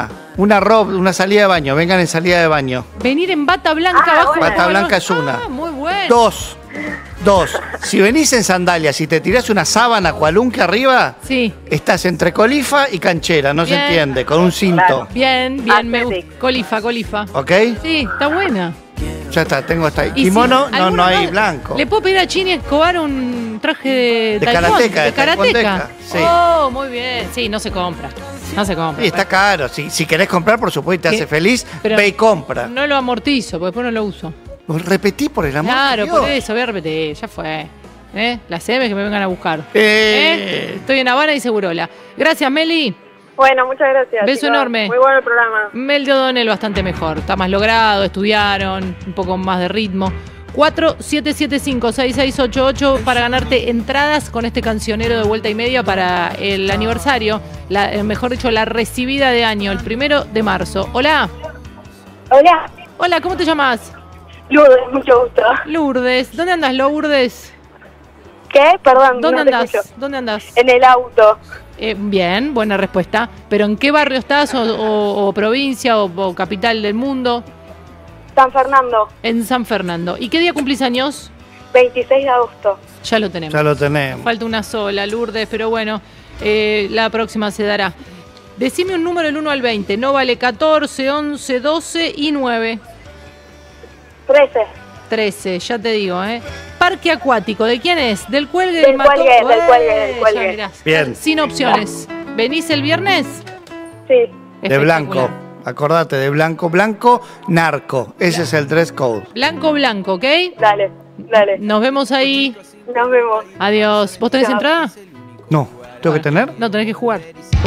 una salida de baño, vengan en salida de baño. Venir en bata blanca abajo. Bata blanca es una. Ah, muy bueno. Dos, si venís en sandalias y te tirás una sábana cualunque arriba, sí, estás entre colifa y canchera, no Bien. se entiende, con un cinto. Bien, me gusta. Colifa. ¿Ok? Sí, está buena. Ya está, tengo hasta ahí. Y Kimono, si no alguno hay no- blanco. ¿Le puedo pedir a Chini Escobar un traje de De taekwondo? karateca, de karateca. taekwondeca, sí. Oh, muy bien. Sí, no se compra. No se compra. Sí, está caro. Si querés comprar, por supuesto, y te ¿Qué? hace feliz, Pero ve y compra. No lo amortizo, porque después no lo uso. Repetí por el amor Claro, de Dios. por eso, voy a repetir, ya fue. Las CM que me vengan a buscar. Eh. Estoy en Habana y Segurola. Gracias, Meli. Bueno, muchas gracias. Beso chicos. enorme. Muy bueno el programa. Mel de O'Donnell bastante mejor. Está más logrado, estudiaron, un poco más de ritmo. 4775-6688 para ganarte entradas con este cancionero de vuelta y media para el aniversario, mejor dicho, la recibida de año, el 1 de marzo. Hola. Hola. Hola, ¿cómo te llamas? Lourdes, mucho gusto. Lourdes. ¿Dónde andas, Lourdes? ¿Qué? Perdón. ¿Dónde no andás? ¿Dónde andás? En el auto. Bien, buena respuesta. ¿Pero en qué barrio estás? ¿O provincia o capital del mundo? San Fernando. En San Fernando. ¿Y qué día cumplís años? 26 de agosto. Ya lo tenemos. Ya lo tenemos. Falta una sola, Lourdes, pero bueno, la próxima se dará. Decime un número del 1 al 20. No vale 14, 11, 12 y 9. 13. 13, ya te digo, ¿eh? Parque acuático, ¿de quién es? ¿Del Cuelgue? Del Cuelgue, del Cuelgue. Ya, mirá. Bien. Sin opciones. ¿Venís el viernes? Sí. De blanco. Acordate, de blanco, blanco, narco. Ese es el dress code. Blanco, blanco, ¿ok? Dale. Nos vemos ahí. Nos vemos. Adiós. ¿Vos tenés entrada? No. ¿Tengo que tener? No, tenés que jugar.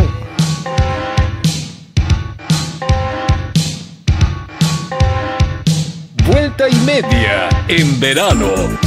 Vuelta y media en verano.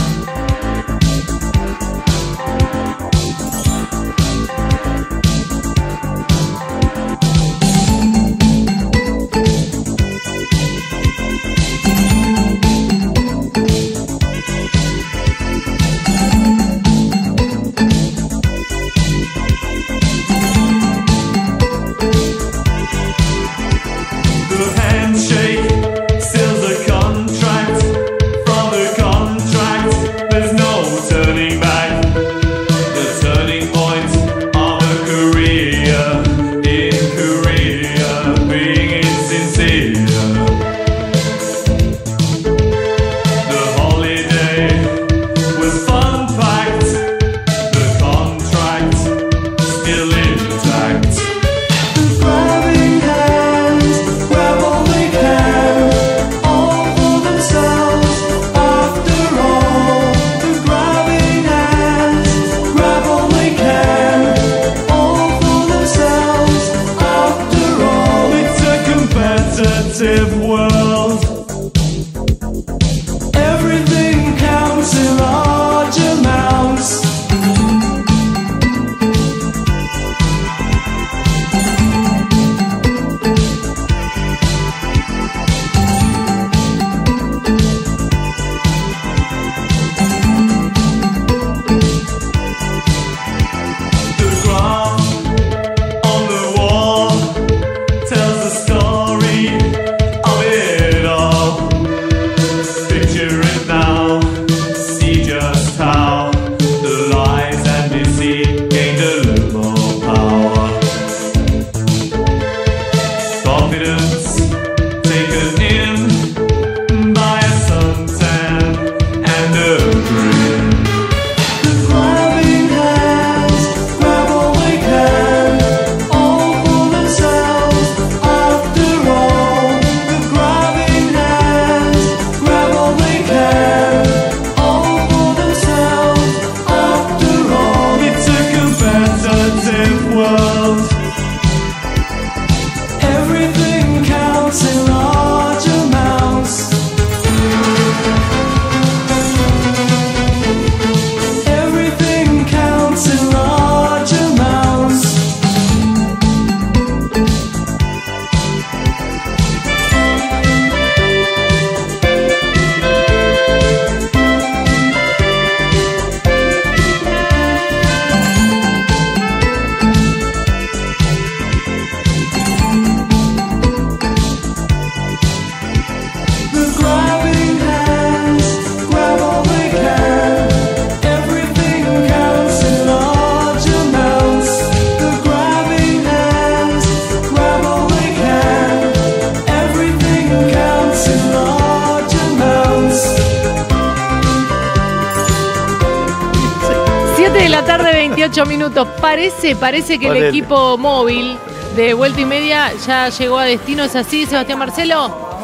De la tarde, 28 minutos. Parece que el equipo móvil de Vuelta y Media ya llegó a destino. ¿Es así, Sebastián Marcelo?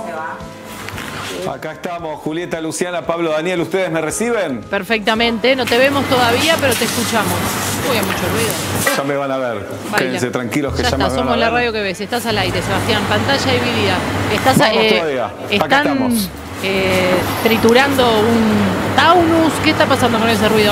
Acá estamos, Julieta, Luciana, Pablo, Daniel. ¿Ustedes me reciben? Perfectamente. No te vemos todavía, pero te escuchamos. Uy, hay mucho ruido. Ya me van a ver. Quédense tranquilos que ya me van a ver. Somos la radio que ves. Estás al aire, Sebastián. Pantalla dividida. Estás todavía. Acá estamos. triturando un Taunus. ¿Qué está pasando con ese ruido?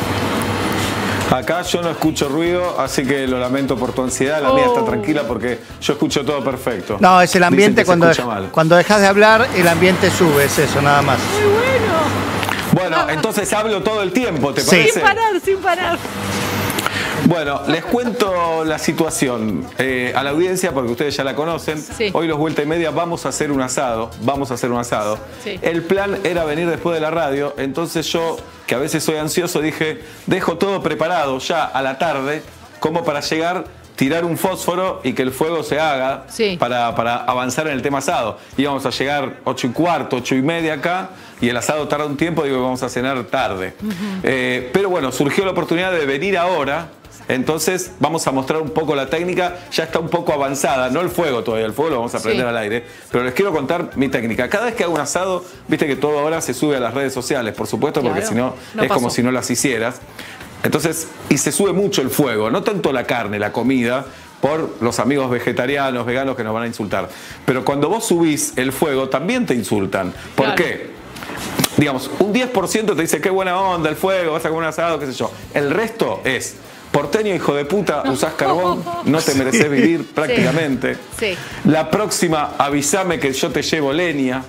Acá yo no escucho ruido, así que lo lamento por tu ansiedad. La mía está tranquila porque yo escucho todo perfecto. No, es el ambiente Dicen que se escucha mal. cuando dejas de hablar, el ambiente sube, es eso, nada más. Muy bueno. Bueno, entonces hablo todo el tiempo, ¿te parece? Sin parar. Bueno, les cuento la situación a la audiencia porque ustedes ya la conocen. Sí. Hoy los Vuelta y Media vamos a hacer un asado. Sí. El plan era venir después de la radio, entonces yo, que a veces soy ansioso, dije, dejo todo preparado ya a la tarde, como para llegar, tirar un fósforo y que el fuego se haga para avanzar en el tema asado. Íbamos a llegar 8:15, 8:30 acá, y el asado tarda un tiempo, digo que vamos a cenar tarde. Pero bueno, surgió la oportunidad de venir ahora. Entonces vamos a mostrar un poco la técnica, ya está un poco avanzada, no el fuego todavía, el fuego lo vamos a prender al aire, pero les quiero contar mi técnica. Cada vez que hago un asado, viste que todo ahora se sube a las redes sociales, por supuesto, porque si no es como si no las hicieras. Entonces, y se sube mucho el fuego, no tanto la carne, la comida, por los amigos vegetarianos, veganos que nos van a insultar. Pero cuando vos subís el fuego, también te insultan. ¿Por qué? Digamos, un 10% te dice, qué buena onda el fuego, vas a comer un asado, qué sé yo. El resto es... porteño, hijo de puta, usás carbón, no te mereces vivir prácticamente. Sí. La próxima, avísame que yo te llevo leña.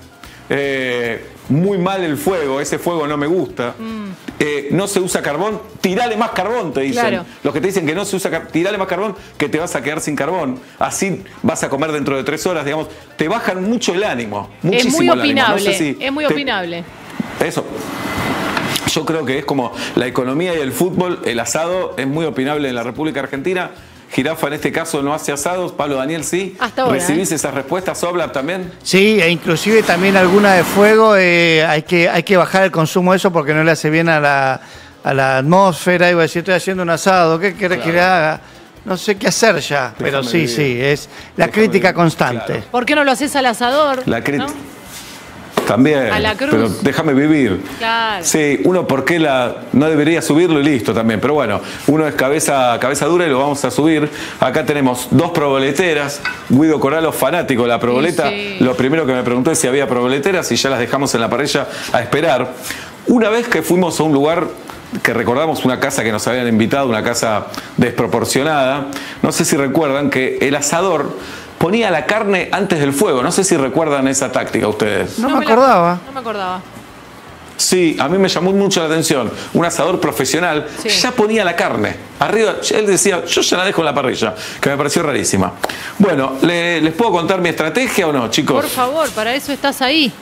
Muy mal el fuego, ese fuego no me gusta. No se usa carbón, tirale más carbón, te dicen. Claro. Los que te dicen que no se usa carbón, tirale más carbón, que te vas a quedar sin carbón. Así vas a comer dentro de 3 horas, digamos. Te bajan mucho el ánimo. Muchísimo Es muy opinable, el ánimo. No sé si es muy opinable. Eso. Yo creo que es como la economía y el fútbol, el asado es muy opinable en la República Argentina. Jirafa en este caso no hace asados, Pablo Daniel sí. Hasta ahora, ¿Recibís esas respuestas, Oblap, también? Sí, e inclusive también alguna de fuego, hay que bajar el consumo de eso porque no le hace bien a la atmósfera. Iba a decir, estoy haciendo un asado, ¿qué querés que le haga? No sé qué hacer ya, pero sí, es la crítica constante. Claro. ¿Por qué no lo haces al asador? La crítica. ¿No? También, A la cruz. pero déjame vivir. Claro. Sí, uno porque no debería subirlo y listo también, pero bueno, uno es cabeza dura y lo vamos a subir. Acá tenemos 2 proboleteras, Guido Coralo, fanático de la proboleta. Sí. Lo primero que me preguntó es si había proboleteras y ya las dejamos en la parrilla a esperar. Una vez que fuimos a un lugar que recordamos, una casa que nos habían invitado, una casa desproporcionada, no sé si recuerdan que el asador ponía la carne antes del fuego. No sé si recuerdan esa táctica ustedes. No me acordaba. No me acordaba. Sí, a mí me llamó mucho la atención. Un asador profesional ya ponía la carne arriba. Él decía, yo ya la dejo en la parrilla, que me pareció rarísima. Bueno, ¿les puedo contar mi estrategia o no, chicos? Por favor, para eso estás ahí.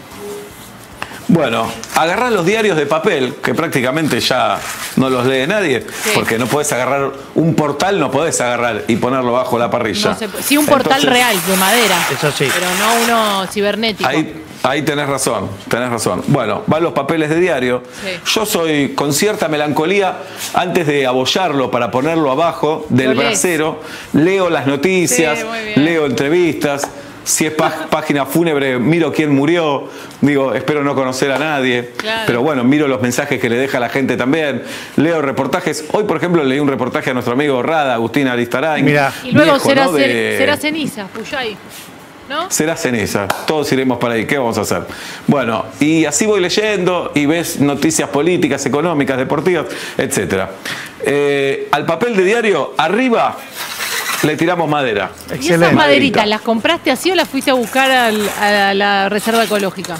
Bueno, agarrás los diarios de papel, que prácticamente ya no los lee nadie, porque no podés agarrar un portal, no podés agarrar y ponerlo bajo la parrilla. No sí, un portal real, de madera. Eso sí. Pero no uno cibernético. Ahí tenés razón, tenés razón. Bueno, van los papeles de diario. Sí. Yo soy con cierta melancolía, antes de abollarlo para ponerlo abajo del brasero, leo las noticias, leo entrevistas. Si es página fúnebre, miro quién murió. Digo, espero no conocer a nadie. Claro. Pero bueno, miro los mensajes que le deja la gente también. Leo reportajes. Hoy, por ejemplo, leí un reportaje a nuestro amigo Rada, Agustín Aristarain. Mirá. Y luego viejo, será, ¿no? será ceniza, Puyay. ¿No? Será ceniza. Todos iremos para ahí. ¿Qué vamos a hacer? Bueno, y así voy leyendo y ves noticias políticas, económicas, deportivas, etc. Al papel de diario, arriba le tiramos madera. ¿Y esas maderitas las compraste así o las fuiste a buscar a la reserva ecológica?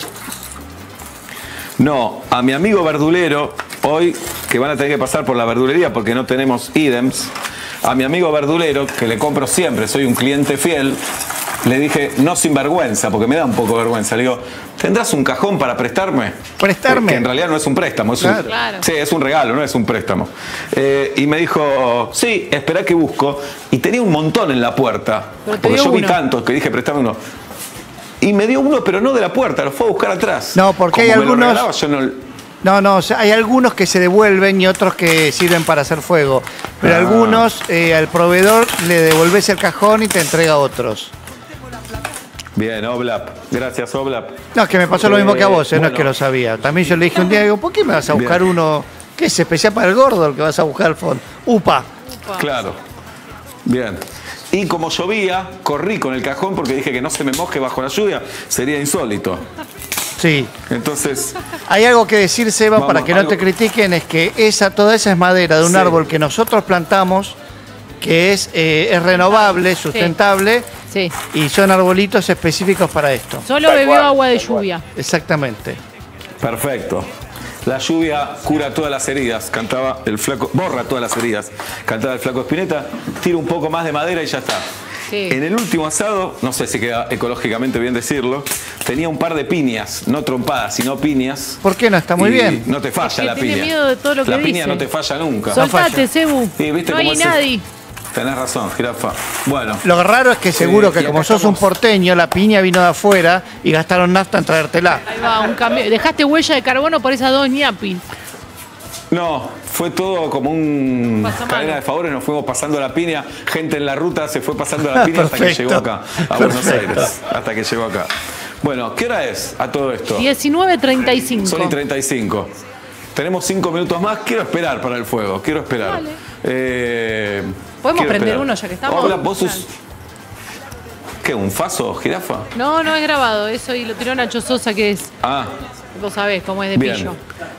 No, a mi amigo verdulero, hoy que van a tener que pasar por la verdulería porque no tenemos ítems, a mi amigo verdulero, que le compro siempre, soy un cliente fiel, le dije, no sin vergüenza, porque me da un poco de vergüenza. Le digo, ¿tendrás un cajón para prestarme? ¿Prestarme? Que en realidad no es un préstamo. Es claro. Sí, es un regalo, no es un préstamo. Y me dijo, sí, espera que busco. Y tenía un montón en la puerta. Porque yo vi tantos que dije, préstame uno. Y me dio uno, pero no de la puerta, lo fue a buscar atrás. No, porque hay algunos... Regalaba, yo no... No, o sea, hay algunos que se devuelven y otros que sirven para hacer fuego. Pero algunos, al proveedor le devolvés el cajón y te entrega otros. Bien, Oblap. Gracias, Oblap. No, es que me pasó lo mismo que a vos, bueno. No es que lo sabía. También yo le dije un día, digo, ¿por qué me vas a buscar uno que es especial para el gordo, el que vas a buscar al fondo? ¡Upa! Claro. Bien. Y como llovía, corrí con el cajón porque dije que no se me moje bajo la lluvia. Sería insólito. Sí. Entonces... Hay algo que decir, Seba, Vamos, para que no te critiquen, es que toda esa es madera de un árbol que nosotros plantamos, que es renovable, sustentable, y son arbolitos específicos para esto. Solo bebió agua de lluvia. Exactamente. Perfecto. La lluvia cura todas las heridas, cantaba el flaco, borra todas las heridas, cantaba el flaco Spinetta, tira un poco más de madera y ya está. Sí. En el último asado, no sé si queda ecológicamente bien decirlo, tenía un par de piñas, no trompadas, sino piñas. ¿Por qué no? Está muy bien. No te falla la piña. Tiene miedo de todo lo que la dice. piña no te falla nunca. Soltate, Cebu. Sí, ¿viste no cómo hay es nadie. Tenés razón, jirafa. Bueno. Lo raro es que seguro que como sos un porteño, la piña vino de afuera y gastaron nafta en traértela. Ahí va, un cambio. Dejaste huella de carbono por esas 2 ñapis. No, fue todo como un cadena de favores, nos fuimos pasando la piña, gente en la ruta se fue pasando la piña hasta que llegó acá, a Buenos Aires, hasta que llegó acá. Bueno, ¿qué hora es a todo esto? 19:35. Son y 35. Tenemos 5 minutos más, quiero esperar para el fuego, quiero esperar. Vale. ¿Podemos prender uno ya que estamos? Hola, vos sos... ¿Qué, un faso, jirafa? No, no es grabado, eso y lo tiró Nacho Sosa, que es... Ah. Vos sabés cómo es de Bien. pillo.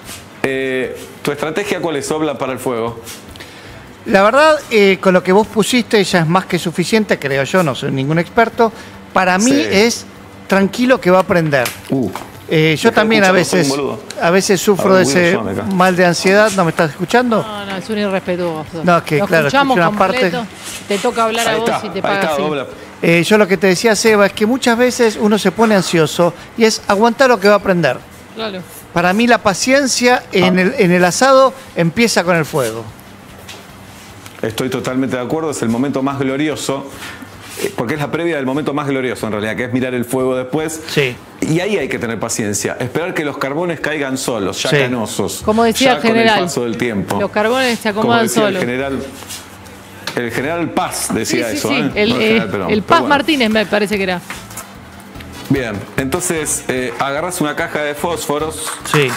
¿Tu estrategia cuál es, Obla, para el fuego? La verdad, con lo que vos pusiste ya es más que suficiente, creo yo, no soy ningún experto. Para mí es tranquilo que va a aprender. Yo también a veces sufro de ese mal de ansiedad. ¿No me estás escuchando? No, es un irrespetuoso. No, que Lo claro, escuchamos escucho una completo, te toca hablar a vos y te paga así. Yo lo que te decía, Seba, es que muchas veces uno se pone ansioso y es aguantar lo que va a aprender. Claro. Para mí la paciencia en el asado empieza con el fuego. Estoy totalmente de acuerdo, es el momento más glorioso, porque es la previa del momento más glorioso en realidad, que es mirar el fuego después. Sí. Y ahí hay que tener paciencia, esperar que los carbones caigan solos, ya canosos. Como decía ya el general, con el paso del tiempo. Los carbones se acomodan solos. El general Paz decía eso. Sí. No el Paz bueno. Martínez me parece que era. Bien, entonces agarrás una caja de fósforos. Sí.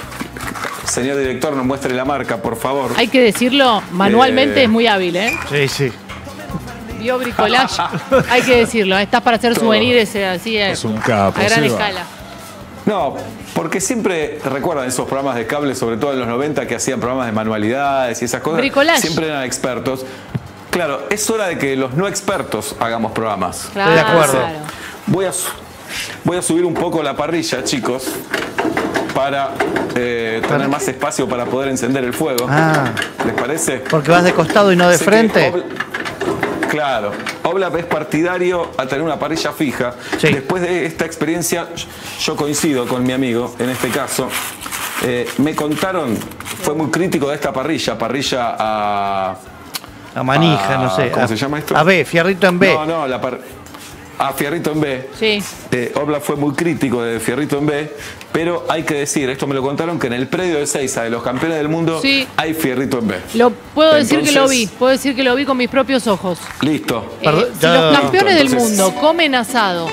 Señor director, nos muestre la marca, por favor. Hay que decirlo, manualmente es muy hábil, ¿eh? Sí, sí. Bio bricolage, hay que decirlo. Estás para hacer souvenirs así es un capo, a gran escala. No, porque siempre recuerdan esos programas de cable, sobre todo en los 90, que hacían programas de manualidades y esas cosas. Bricolage. Siempre eran expertos. Claro, es hora de que los no expertos hagamos programas. Claro. Estoy de acuerdo. Voy a subir un poco la parrilla, chicos, para tener más espacio para poder encender el fuego. ¿Les parece? Porque vas de costado y no de frente. Claro. Obla es partidario a tener una parrilla fija. Sí. Después de esta experiencia, yo coincido con mi amigo, en este caso. Me contaron, fue muy crítico de esta parrilla a manija, no sé. ¿Cómo se llama esto? A B, fierrito en B. No, a fierrito en B. Sí. Obla fue muy crítico de fierrito en B, pero hay que decir, esto me lo contaron, que en el predio de Seiza de los campeones del mundo hay fierrito en B. Puedo decir que lo vi con mis propios ojos. Listo. Si los campeones del mundo comen asado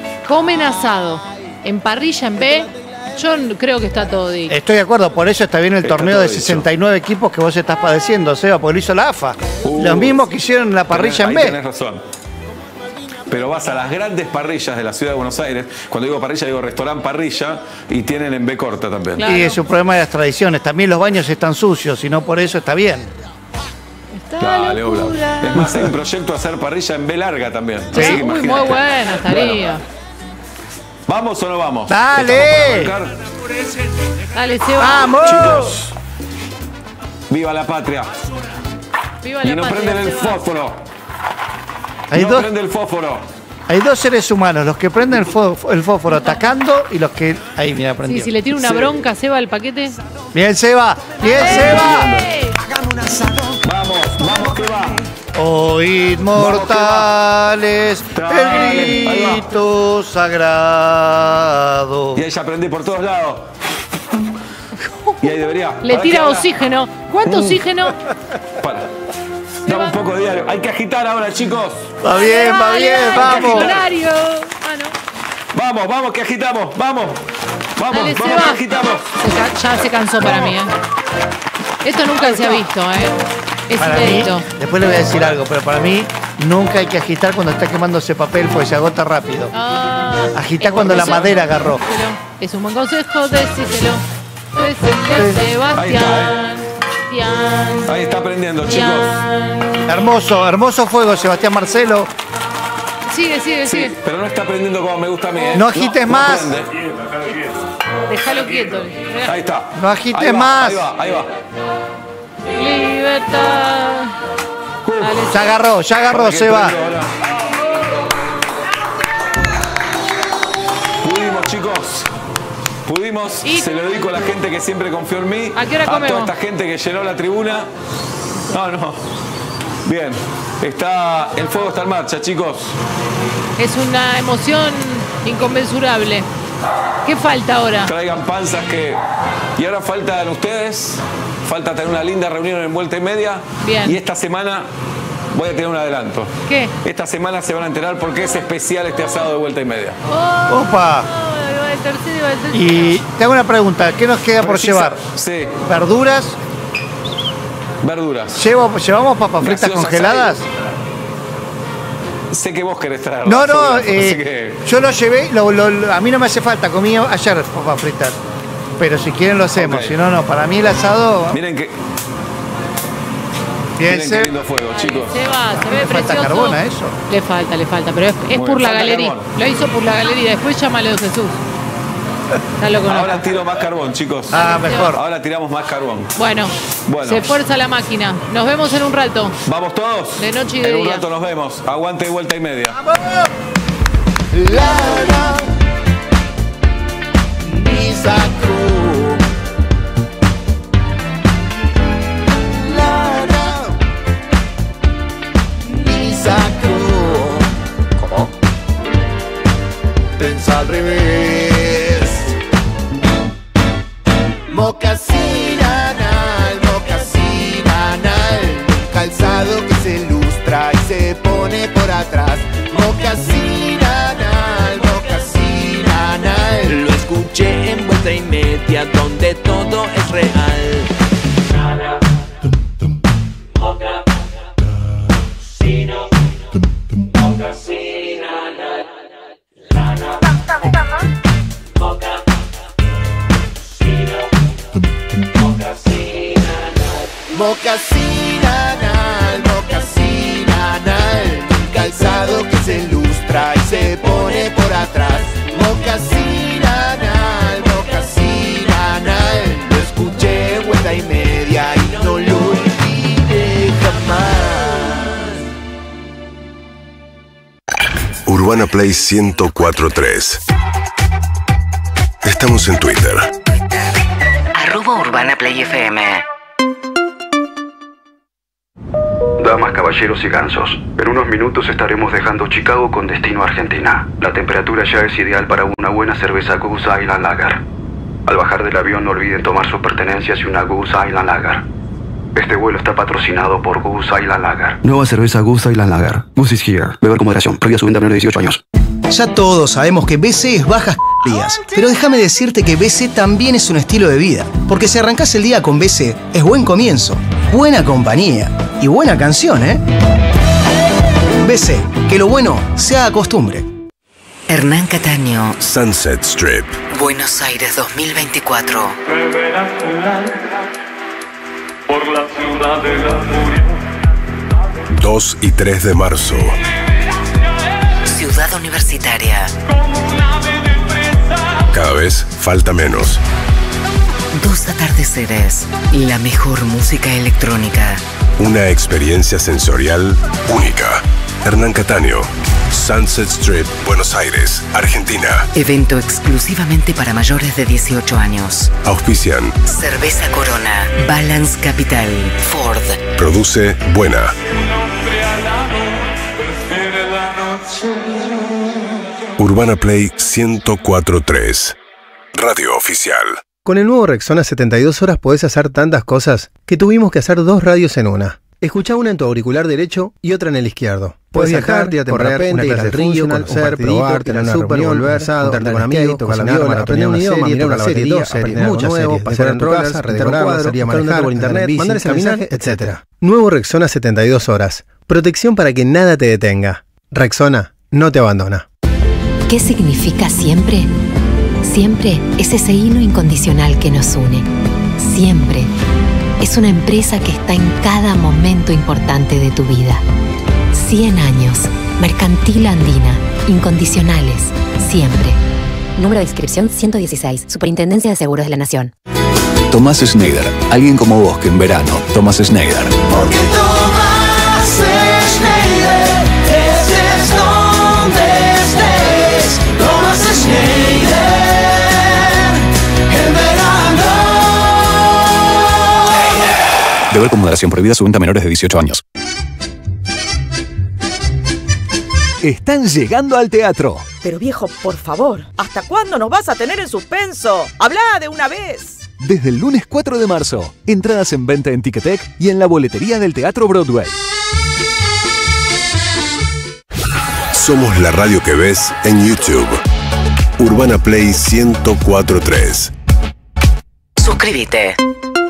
en parrilla en B, yo creo que está todo dicho. Estoy de acuerdo, por eso está bien el torneo de 69 equipos que vos estás padeciendo, Seba, porque lo hizo la AFA. Los mismos que hicieron la parrilla en B. Tenés razón. Pero vas a las grandes parrillas de la ciudad de Buenos Aires. Cuando digo parrilla, digo restaurante parrilla, y tienen en B corta también. Claro. Y es un problema de las tradiciones. También los baños están sucios, y no por eso está bien. Dale, Obla. Es más, hay un proyecto de hacer parrilla en B larga también. Sí. Muy buena estaría. Bueno. ¿Vamos o no vamos? ¡Dale! Dale, Seba. ¡Vamos! Chicos, ¡viva la patria! ¡Viva la y no patria, prenden el Seba. fósforo. Prende el fósforo. Hay dos seres humanos, los que prenden el fósforo atacando y los que... Ahí, mira, prendió. Sí, si le tira una bronca a Seba al paquete. Bien, Seba. Bien, Seba. Vamos, que va. Oíd mortales el grito sagrado. Y ahí ya prendí por todos lados. Y ahí debería. Le tira oxígeno. ¿Cuánto oxígeno? Para. Dame un poco de diario. Hay que agitar ahora, chicos. Va bien, vamos. Vamos, que agitamos. Vamos, Dale, que Seba. agitamos. Ya se cansó para mí, ¿eh? Esto nunca se ha visto, ¿eh? Es Para mí, inédito. después le voy a decir algo, pero para mí nunca hay que agitar cuando está quemándose papel porque se agota rápido. Agita cuando la madera agarró. Es un buen consejo, decíselo. Sebastián. Ahí está aprendiendo, chicos. Hermoso, hermoso fuego, Sebastián Marcelo. Sigue. Pero no está aprendiendo como me gusta a mí, ¿eh? No agites más. aprende. Déjalo quieto. Ahí está. No agites más. Ahí va. Libertad. Ya agarró, Seba. Pudimos, chicos. Pudimos. Se lo dedico a la gente que siempre confió en mí. ¿A qué hora comemos? toda esta gente que llenó la tribuna. No. Bien. El fuego está en marcha, chicos. Es una emoción inconmensurable. ¿Qué falta ahora? Traigan panzas que... Y ahora faltan ustedes. Falta tener una linda reunión en Vuelta y Media. Bien. Y esta semana voy a tener un adelanto. ¿Qué? Esta semana se van a enterar por qué es especial este asado de Vuelta y Media. Opa. Y te hago una pregunta. ¿Qué nos queda por llevar? Sí. ¿Verduras? Verduras. ¿Llevamos papas fritas congeladas? Sé que vos querés traerlas. No, así que... yo lo llevé, a mí no me hace falta, comí ayer papas fritas. Pero si quieren lo hacemos, Ok. si no, para mí el asado... Miren que... Bien, Miren qué lindo fuego, chicos. Se ve ¿Le falta precioso. carbón a eso? Le falta, pero es Muy por bien, la falta galería. carbón. Lo hizo por la galería. Después llámalo de Jesús. Ya lo conozco. Ahora tiro más carbón, chicos. Mejor. Ahora tiramos más carbón. Bueno, se fuerza la máquina. Nos vemos en un rato. ¿Vamos todos? De noche y de en un día. rato nos vemos. Aguante y Vuelta y Media. Lara, Misaku. Lara, Misaku. ¿Cómo? Pensa al revés. Mocasín anal, calzado que se ilustra y se pone por atrás. Mocasín anal, lo escuché en Vuelta y Media, donde todo es real. Mocasín anal, calzado que se ilustra y se pone por atrás. Mocasín anal, lo escuché en Vuelta y Media y no lo olvidé jamás. Urbana Play 104.3. Estamos en Twitter. @UrbanaPlayFM. Damas, caballeros y gansos, en unos minutos estaremos dejando Chicago con destino a Argentina. La temperatura ya es ideal para una buena cerveza Goose Island Lager. Al bajar del avión no olviden tomar sus pertenencias y una Goose Island Lager. Este vuelo está patrocinado por Goose Island Lager. Nueva cerveza Goose Island Lager. Goose is here. Beber con moderación. Prohibida su venta a menores de 18 años. Ya todos sabemos que BC es bajas calorías, pero déjame decirte que BC también es un estilo de vida, porque si arrancás el día con BC, es buen comienzo, buena compañía y buena canción, ¿eh? BC, que lo bueno se haga costumbre. Hernán Cataño, Sunset Strip. Buenos Aires 2024. Por la ciudad de la furia. 2 y 3 de marzo. Ciudad Universitaria. Cada vez falta menos. 2 atardeceres. La mejor música electrónica. Una experiencia sensorial única. Hernán Cataño. Sunset Strip, Buenos Aires, Argentina. Evento exclusivamente para mayores de 18 años. Auspician. Cerveza Corona. Balance Capital. Ford. Produce Buena. Urbana Play 104.3. Radio oficial. Con el nuevo Rexona 72 horas podés hacer tantas cosas que tuvimos que hacer 2 radios en una. Escuchá una en tu auricular derecho y otra en el izquierdo. Puedes viajar, tirarte en parapente, ir al río, conocer, probar, tener una reunión, juntarte con amigos, tocar la viola, aprender un idioma, mirar una serie, aprender muchas series, pasear en tu casa, redecorarla, salir a manejar, por internet, mandar ese mensaje, etc. Nuevo Rexona 72 horas. Protección para que nada te detenga. Rexona no te abandona. ¿Qué significa siempre? Siempre es ese hilo incondicional que nos une. Siempre es una empresa que está en cada momento importante de tu vida. 100 años. Mercantil Andina. Incondicionales. Siempre. Número de inscripción 116. Superintendencia de Seguros de la Nación. Tomás Schneider. Alguien como vos que en verano. Tomás Schneider. Porque Tomás Schneider, estés donde estés. Tomás Schneider, en verano. Beber con moderación, prohibida su venta a menores de 18 años. Están llegando al teatro. Pero viejo, por favor, ¿hasta cuándo nos vas a tener en suspenso? ¡Habla de una vez! Desde el lunes 4 de marzo. Entradas en venta en Ticketek y en la boletería del Teatro Broadway. Somos la radio que ves en YouTube. Urbana Play 104.3. Suscríbete.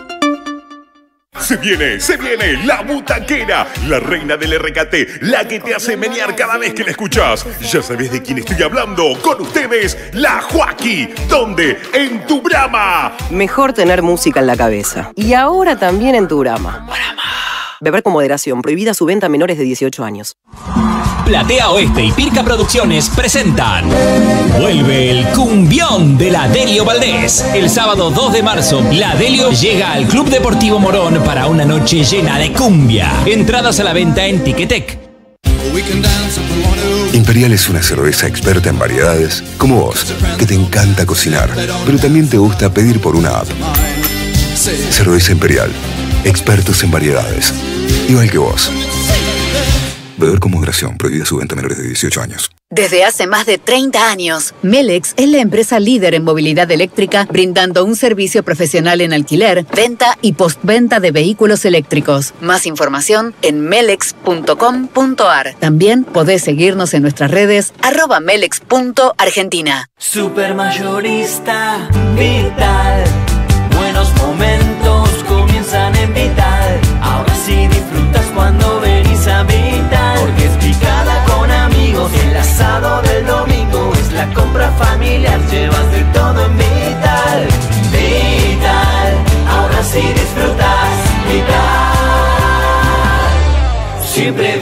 Se viene la butaquera, la reina del RKT, la que te hace menear cada vez que la escuchas. Ya sabes de quién estoy hablando. Con ustedes, la Joaquí. ¿Dónde? En tu Brama. Mejor tener música en la cabeza. Y ahora también en tu Brama. Beber con moderación. Prohibida su venta a menores de 18 años. Platea Oeste y Pirca Producciones presentan Vuelve el cumbión de la Delio Valdés. El sábado 2 de marzo, la Delio llega al Club Deportivo Morón para una noche llena de cumbia. Entradas a la venta en Ticketek. Imperial es una cerveza experta en variedades, como vos, que te encanta cocinar, pero también te gusta pedir por una app. Cerveza Imperial, expertos en variedades, igual que vos. Beber con moderación, prohibida su venta a menores de 18 años. Desde hace más de 30 años, Melex es la empresa líder en movilidad eléctrica, brindando un servicio profesional en alquiler, venta y postventa de vehículos eléctricos. Más información en melex.com.ar. También podés seguirnos en nuestras redes @melex.argentina. Supermayorista Vital. Buenos momentos comienzan en Vital. Ahora sí disfrutas cuando venís a Vital. Porque es picada con amigos. El asado del domingo es la compra familiar. Llevas de todo en Vital. Vital. Ahora sí disfrutas. Vital. Siempre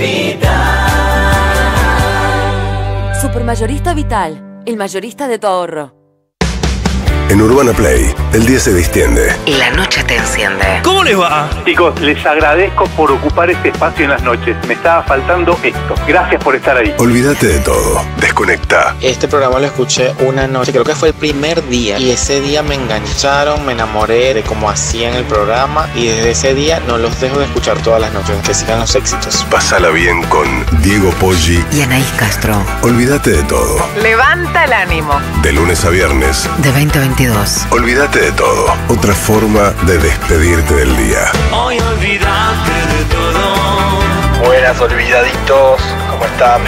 Vital. Supermayorista Vital. El mayorista de tu ahorro. En Urbana Play, el día se distiende. Y la noche te enciende. ¿Cómo les va? Chicos, les agradezco por ocupar este espacio en las noches. Me estaba faltando esto. Gracias por estar ahí. Olvídate de todo. Desconecta. Este programa lo escuché una noche, creo que fue el primer día. Y ese día me engancharon, me enamoré de cómo hacían el programa. Y desde ese día no los dejo de escuchar todas las noches. Que sigan los éxitos. Pásala bien con Diego Poggi y Anaís Castro. Olvídate de todo. Levanta el ánimo. De lunes a viernes. De 20 a 22. Olvídate de todo. Otra forma de despedirte del día. Hoy olvídate de todo. Buenas, olvidaditos. ¿Cómo están?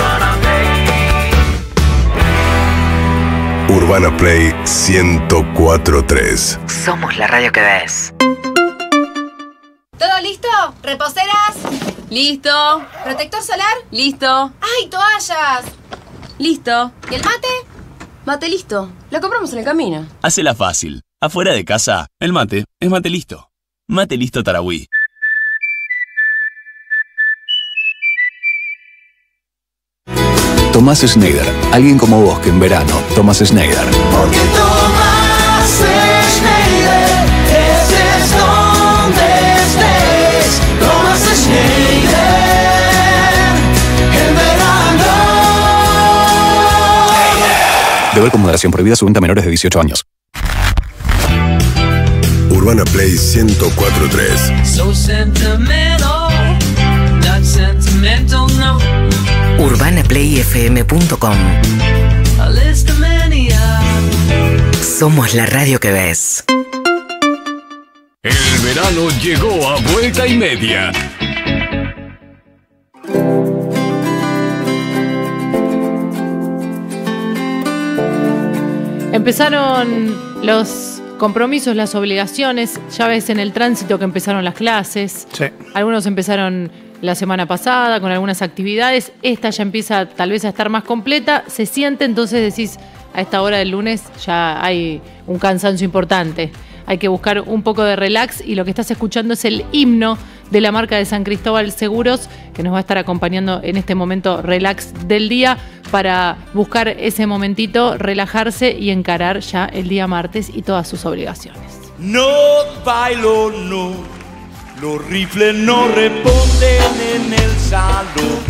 Urbana Play 104.3. Somos la radio que ves. ¿Todo listo? ¿Reposeras? Listo. ¿Protector solar? Listo. ¡Ay, toallas! Listo. ¿Y el mate? Mate listo. Lo compramos en el camino. Hacela fácil. Afuera de casa, el mate es mate listo. Mate listo Tarahui. Tomás Schneider. Alguien como vos que en verano. Tomás Schneider. Porque Tomás Schneider, estés donde estés. Tomás Schneider, en verano. Beber con moderación, prohibida su venta a menores de 18 años. Urbana Play 104.3. So sentimental, not sentimental, no. UrbanaPlayFM.com. Somos la radio que ves. El verano llegó a vuelta y media. Empezaron los compromisos, las obligaciones. Ya ves en el tránsito que empezaron las clases. Sí. Algunos empezaron la semana pasada con algunas actividades. Esta ya empieza tal vez a estar más completa. Se siente, entonces decís, a esta hora del lunes ya hay un cansancio importante. Hay que buscar un poco de relax y lo que estás escuchando es el himno de la marca de San Cristóbal Seguros, que nos va a estar acompañando en este momento relax del día para buscar ese momentito, relajarse y encarar ya el día martes y todas sus obligaciones. No bailo, no, los rifles no responden en el salón.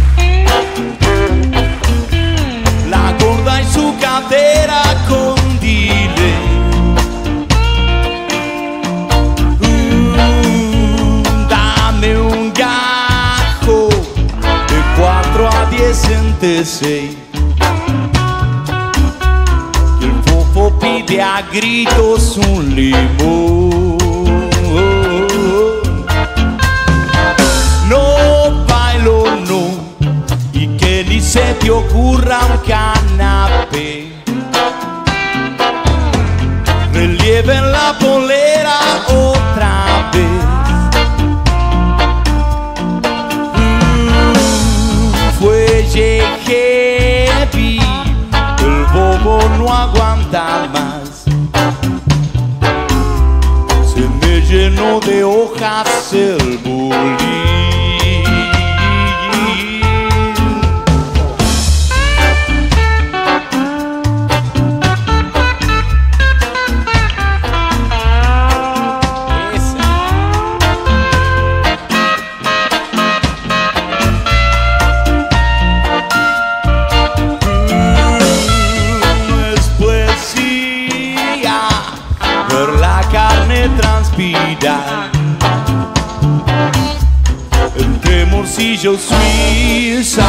La gorda y su cadera con delay. Dame un gajo de 4 a 10 entre 6. El fofo pide a gritos un limón. No bailo, no, y que ni se te ocurra un canapé. Relieve en la polera otra vez. Fuelle heavy, el bobo no aguanta más. Se me llenó de hojas el bulín. Entre morcillos suiza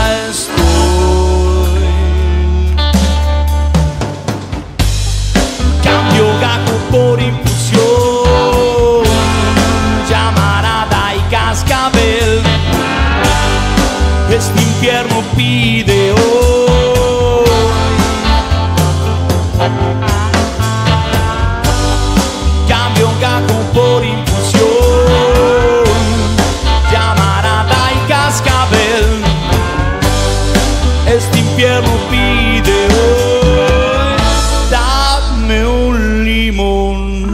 estoy. Cambio gajo por infusión, llamarada y cascabel. Este infierno pide hoy. Cambio gajo por infusión, llamarada y cascabel. Este infierno pide hoy. Dame un limón.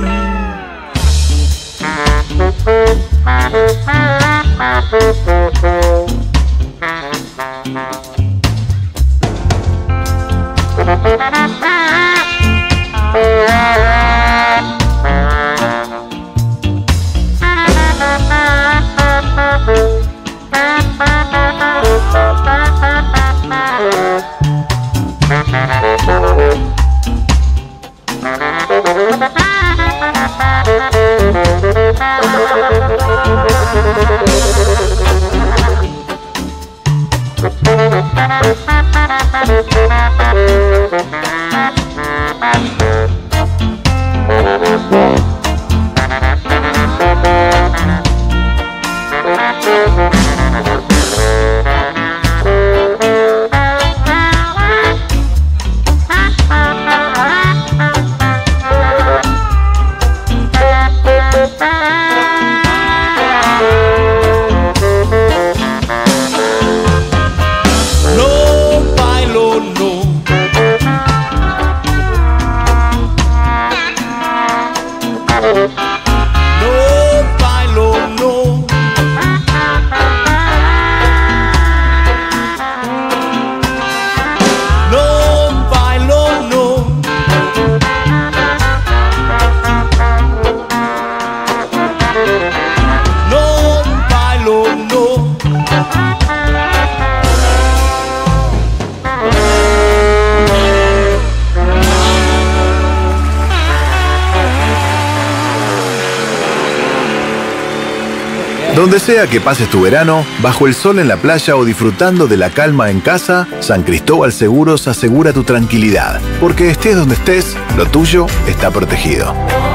Donde sea que pases tu verano, bajo el sol en la playa o disfrutando de la calma en casa, San Cristóbal Seguros asegura tu tranquilidad. Porque estés donde estés, lo tuyo está protegido.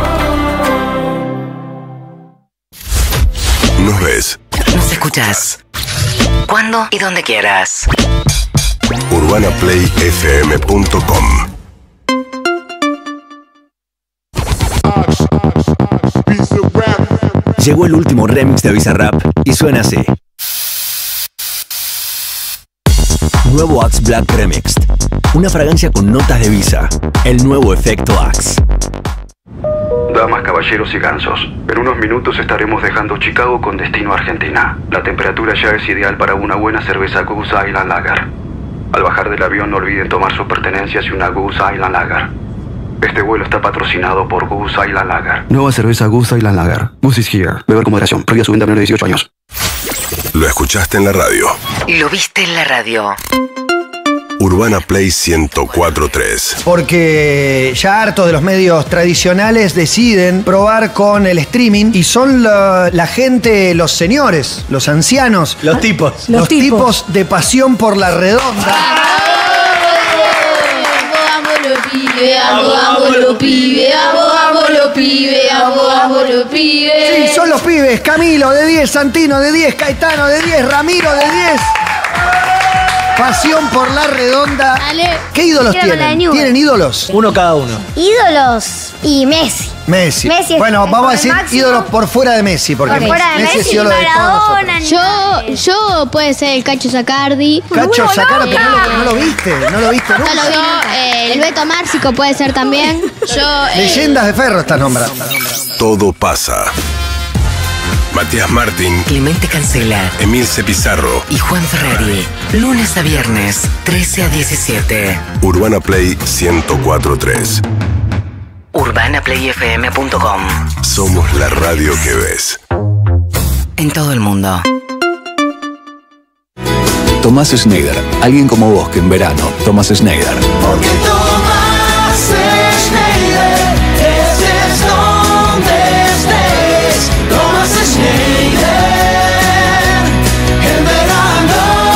Nos ves. Nos escuchás. Cuando y donde quieras. UrbanaPlayFM.com Llegó el último remix de Bizarrap y suena así. Nuevo Axe Black Remixed. Una fragancia con notas de Visa. El nuevo efecto Axe. Damas, caballeros y gansos, en unos minutos estaremos dejando Chicago con destino a Argentina. La temperatura ya es ideal para una buena cerveza Goose Island Lager. Al bajar del avión no olviden tomar sus pertenencias y una Goose Island Lager. Este vuelo está patrocinado por Goose Island Lager. Nueva cerveza Goose Island Lager. Goose is here. Beber con moderación. Prohibida su venta a menores de 18 años. Lo escuchaste en la radio. Lo viste en la radio. Urbana Play 104.3. Porque ya hartos de los medios tradicionales deciden probar con el streaming y son la gente, los señores, los ancianos. Los tipos. Los tipos de Pasión por la Redonda. Sí, son los pibes. Camilo de 10, Santino de 10, Caetano de 10, Ramiro de 10. Pasión por la Redonda. Dale. ¿Qué ídolos tienen? ¿Tienen ídolos? Uno cada uno. Ídolos y Messi. Messi. Messi bueno, es vamos a el decir máximo. ídolos por fuera de Messi. Porque Por fuera de Messi es Messi, ídolo de todos Maradona. nosotros. Yo puede ser el Cacho Sacardi. Cacho Sacardi, pero no lo viste. No lo viste nunca. No lo vi. El Beto Márcico puede ser también. Leyendas de Ferro estás nombrando. Todo pasa. Matías Martín, Clemente Cancela, Emilce Pizarro y Juan Ferrari. Lunes a viernes, 13 a 17. Urbana Play 104.3. UrbanaPlayFM.com. Somos la radio que ves. En todo el mundo. Tomás Schneider. Alguien como vos que en verano tomas Schneider. Porque Tomás Schneider, estés donde estés, Tomás Schneider, en verano.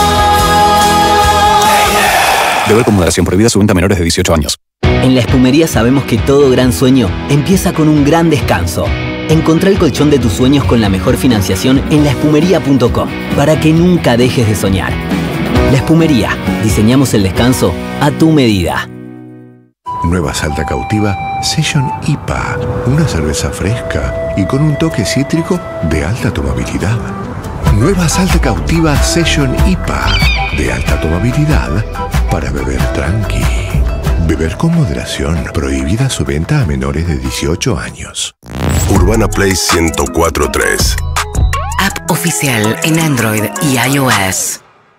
Beber con moderación, prohibida su venta a menores de 18 años. En la espumería sabemos que todo gran sueño empieza con un gran descanso. Encontrá el colchón de tus sueños con la mejor financiación en laespumería.com para que nunca dejes de soñar. La Espumería. Diseñamos el descanso a tu medida. Nueva Salta Cautiva Session IPA. Una cerveza fresca y con un toque cítrico de alta tomabilidad. Nueva Salta Cautiva Session IPA. De alta tomabilidad para beber tranqui. Beber con moderación. Prohibida su venta a menores de 18 años. Urbana Play 104.3. App oficial en Android y iOS.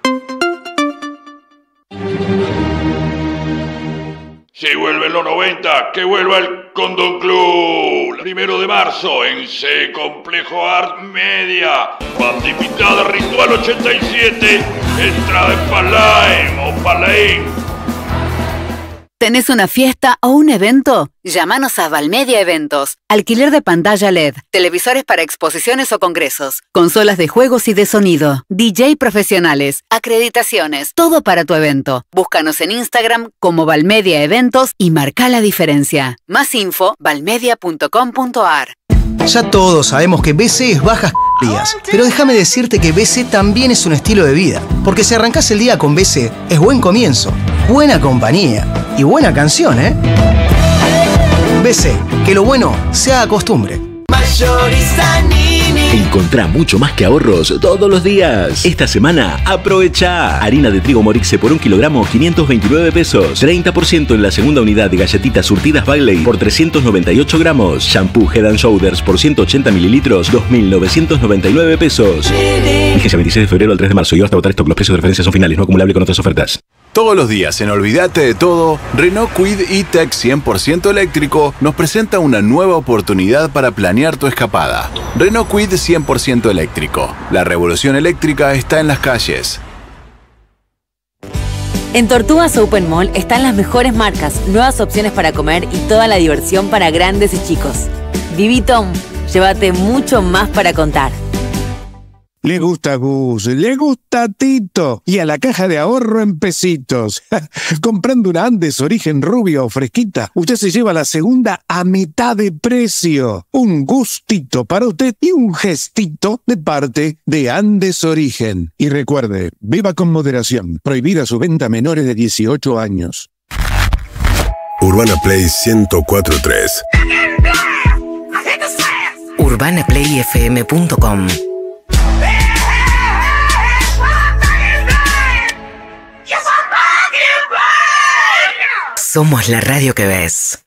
Si vuelven los 90, que vuelva el Condom Club. 1 de marzo en C Complejo Art Media. Banda invitada Ritual 87. Entrada en Palaim o Palaim. ¿Tenés una fiesta o un evento? Llámanos a Valmedia Eventos. Alquiler de pantalla LED, televisores para exposiciones o congresos, consolas de juegos y de sonido, DJ profesionales, acreditaciones, todo para tu evento. Búscanos en Instagram como Valmedia Eventos y marca la diferencia. Más info, valmedia.com.ar. Ya todos sabemos que BC es bajas días, pero déjame decirte que BC también es un estilo de vida, porque si arrancás el día con BC, es buen comienzo, buena compañía y buena canción, ¿eh? BC, que lo bueno sea costumbre. Encontrá mucho más que ahorros todos los días. Esta semana, aprovecha. Harina de trigo Morixe por 1 kilogramo, 529 pesos. 30% en la segunda unidad de galletitas surtidas Bailey por 398 gramos. Shampoo Head & Shoulders por 180 mililitros, 2.999 pesos. Vigencia 26 de febrero al 3 de marzo y hasta votar stock. Los precios de referencia son finales, no acumulable con otras ofertas. Todos los días en Olvídate de Todo, Renault Kwid E-Tech 100% eléctrico nos presenta una nueva oportunidad para planear tu escapada. Renault Kwid 100% eléctrico. La revolución eléctrica está en las calles. En Tortugas Open Mall están las mejores marcas, nuevas opciones para comer y toda la diversión para grandes y chicos. Vivitom, llévate mucho más para contar. Le gusta Gus, le gusta Tito y a la caja de ahorro en pesitos. Comprando una Andes Origen rubia o fresquita, usted se lleva la segunda a mitad de precio. Un gustito para usted y un gestito de parte de Andes Origen. Y recuerde, beba con moderación. Prohibida su venta a menores de 18 años. Urbana Play 104.3. UrbanaPlayFM.com. Somos la radio que ves.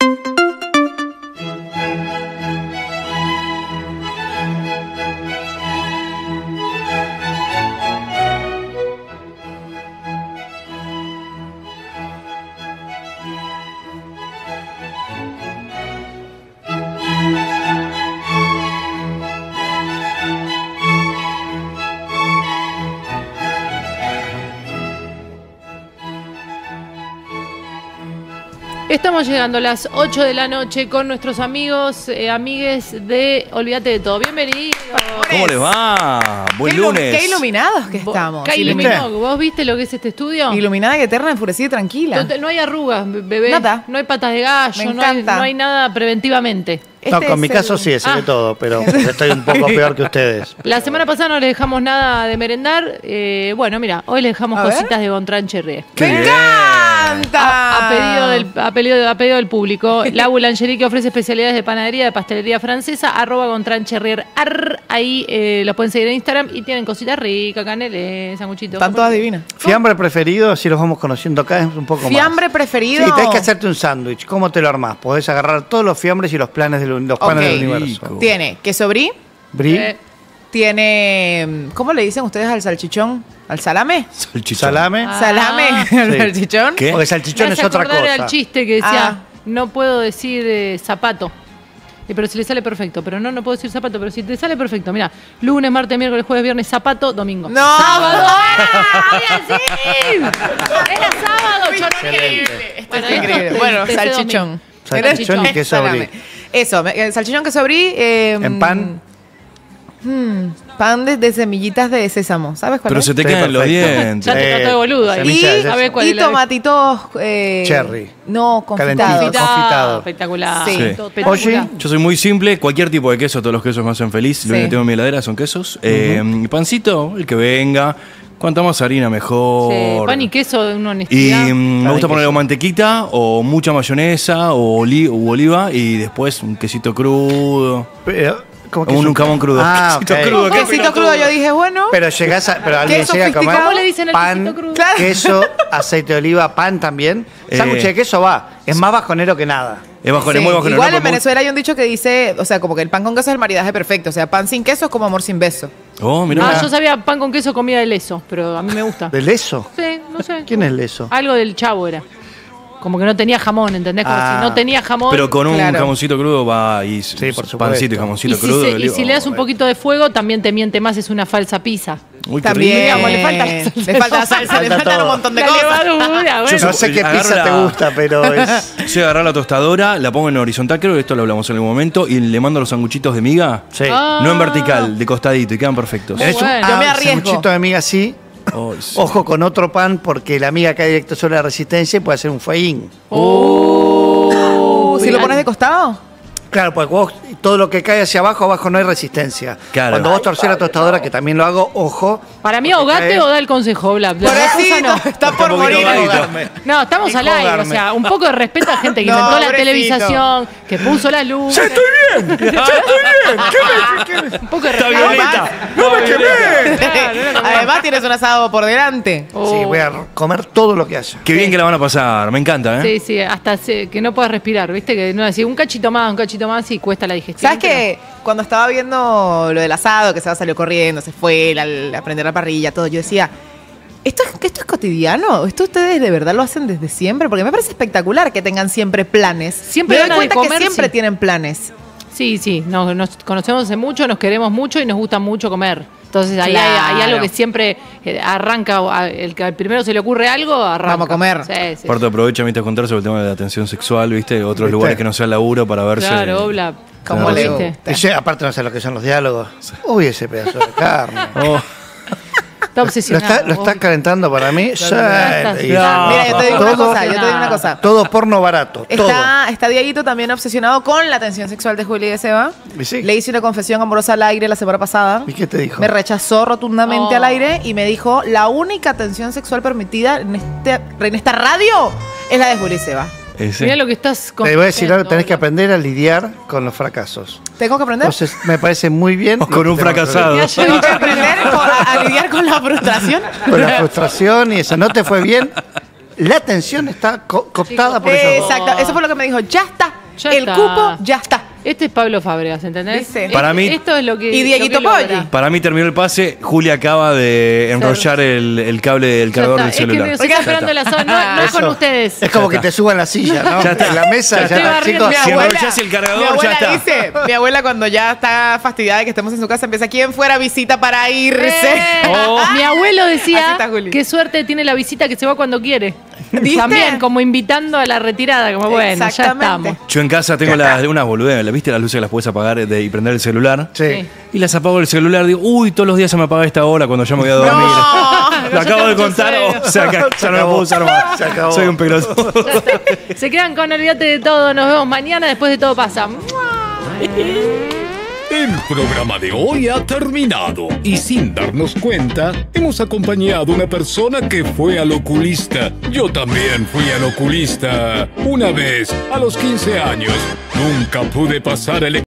Estamos llegando a las 8 de la noche con nuestros amigos, amigues de Olvídate de Todo. Bienvenidos. ¿Cómo les va? Buen lunes. Qué iluminados que estamos. Qué iluminado. ¿Vos viste lo que es este estudio? Iluminada y eterna, enfurecida y tranquila. No hay arrugas, bebé. Nada. No hay patas de gallo, no hay nada preventivamente. No, con mi caso sí, se ve todo, pero estoy un poco peor que ustedes. La semana pasada no le dejamos nada de merendar. Bueno, mira, hoy le dejamos cositas de Gontran Cherrier. ¡Me encanta! A pedido del público. La Boulangerie, que ofrece especialidades de panadería, de pastelería francesa, @Gontran Cherrier. Ahí los pueden seguir en Instagram y tienen cositas ricas, caneles, sanguchitos. Están todas divinas. Fiambre preferido, si los vamos conociendo acá, es un poco más. ¿Fiambre preferido? Sí, tenés que hacerte un sándwich. ¿Cómo te lo armás? Podés agarrar todos los fiambres y los planes los panes del universo. Tiene queso brie. Brie. Tiene, ¿cómo le dicen ustedes al salchichón? ¿Al salame? Salame. ¿Salame? ¿Al salchichón? ¿Qué? Porque salchichón es otra cosa. Al chiste que decía, no puedo decir zapato. Pero si le sale perfecto. Pero no puedo decir zapato. Pero si te sale perfecto. Mira, lunes, martes, miércoles, jueves, viernes, zapato, domingo. ¡No! ¡Sábado! ¡Era sábado! Está increíble. Bueno, salchichón. Salchichón y queso brie. Eso, salchichón, queso brie. ¿En pan? Pan de semillitas de sésamo. ¿Sabes cuál Pero es? se te quedan los dientes. Ya te trató de boludo ahí. Y tomatitos... cherry. No, confitados. Confitado. Espectacular. Sí. Oye, yo soy muy simple, cualquier tipo de queso, todos los quesos me hacen feliz. Lo único que tengo en mi heladera son quesos. Pancito, el que venga. Cuanta más harina, mejor. Sí, pan y queso de una honestidad. Y me gusta ponerle mantequita o mucha mayonesa o oliva y después un quesito crudo. Un jamón crudo. Quesito crudo, yo dije, bueno. Pero llegás a. Pero alguien llega a comer. ¿Cómo le dicen el pan, quesito crudo? Queso, aceite de oliva, pan también. Sándwich de queso va. Es más bajonero que nada. Es bajonero, muy bajonero. Igual en Venezuela hay un dicho que dice, o sea, como que el pan con queso es el maridaje perfecto. O sea, pan sin queso es como amor sin beso. Oh, mirá. Yo sabía pan con queso, comida de leso, pero a mí me gusta. ¿De leso? Sí, no sé. ¿Quién es leso? Algo del Chavo era. Como que no tenía jamón, ¿entendés? Como si no tenía jamón. Pero con un jamoncito crudo va y sí, por supuesto. Pancito y jamoncito crudo. Y si le das un poquito de fuego, también te miente más, es una falsa pizza. Uy, también. Digamos, le falta la salsa, le faltan un montón de cosas. Yo no sé qué pizza te gusta, pero es... Yo agarrar la tostadora, la pongo en horizontal, creo que esto lo hablamos en algún momento, y le mando los sanguchitos de miga. Sí. No en vertical, de costadito, y quedan perfectos. Bueno. Yo me arriesgo. Sanguchito de miga sí. Oh, sí. Ojo con otro pan porque la miga cae directo sobre la resistencia y puede hacer un fueguín. ¿Si lo pones de costado? Claro, porque vos, todo lo que cae hacia abajo no hay resistencia. Claro. Cuando vos torcés la tostadora, que también lo hago, ojo. Para mí, ahogate o da el consejo, Bla. Pobrecito, está por morir. No, estamos al aire. O sea, un poco de respeto a gente que inventó la televisación, que puso la luz. ¡Ya estoy bien! ¡Ya estoy bien! Un poco de respeto. ¡No me quemé! Además, tienes un asado por delante. Sí, voy a comer todo lo que haya. Qué bien que la van a pasar, me encanta, ¿eh? Sí, hasta que no puedas respirar, ¿viste? Que no decir un cachito más y cuesta la digestión. ¿Sabes qué? Cuando estaba viendo lo del asado, que Seba salió corriendo, se fue a prender la parrilla, todo, yo decía, ¿esto es cotidiano? ¿Esto ustedes de verdad lo hacen desde siempre? Porque me parece espectacular que tengan siempre planes. Siempre me doy cuenta comer, que siempre sí. Tienen planes. Sí, nos conocemos hace mucho, nos queremos mucho y nos gusta mucho comer. Entonces ahí Claro. hay algo que siempre arranca, el que al primero se le ocurre algo, arranca. Vamos a comer. Sí. Aparte aprovecha, viste, a contar sobre el tema de la atención sexual, viste, otros lugares que no sea laburo para verse. Claro, Bla. ¿Cómo le gusta? Ese, aparte no sé lo que son los diálogos. Uy, ese pedazo de carne. Está obsesionado. ¿Lo estás calentando para mí? Sí. Mira, yo te digo una cosa. Todo porno barato. Está Dieguito también obsesionado con la tensión sexual de Juli y de Seba. Sí. Le hice una confesión amorosa al aire la semana pasada. ¿Y qué te dijo? Me rechazó rotundamente al aire y me dijo, la única tensión sexual permitida en esta radio es la de Juli y Seba. Mirá lo que estás Te voy a decir algo, tenés que aprender a lidiar con los fracasos. ¿Tengo que aprender? Entonces, me parece muy bien. O con un fracasado. ¿Tengo que aprender a lidiar con la frustración? Con la frustración y eso. No te fue bien. La atención está cooptada por eso. Exacto, eso fue lo que me dijo. Ya está. El está. cupo ya está. Este es Pablo Fábregas, ¿entendés? ¿Viste? Para mí- Esto es lo que. Y Dieguito lo que logra. Poggi. Para mí terminó el pase. Julia acaba de enrollar el cable del Ya cargador está. del celular. Es que estoy esperando la zona. No es con Eso. ustedes. Es como que te suban la silla, ¿no? Ya está. En la mesa, ya Estoy está, barriendo. chicos. Si abuela- enrollás el Mi cargador, ya abuela está. dice, mi abuela cuando ya está fastidiada de que estemos en su casa empieza, ¿quién fuera visita para irse? Mi abuelo Así decía, está, Juli. qué suerte tiene la visita que se va cuando quiere. ¿Viste? También, como invitando a la retirada, como bueno, ya Exactamente. estamos. Yo en casa tengo unas boludeces. ¿Viste las luces que las puedes apagar y prender el celular? Sí. Y las apago el celular. Digo, uy, todos los días se me apaga esta hora cuando ya me voy a dormir. Lo acabo de contar. O sea, que ya no lo puedo usar más. Se acabó. Soy un pelotudo. Se quedan con Olvídate de Todo. Nos vemos mañana después de Todo Pasa. El programa de hoy ha terminado y sin darnos cuenta hemos acompañado a una persona que fue al oculista. Yo también fui al oculista una vez a los 15 años. Nunca pude pasar el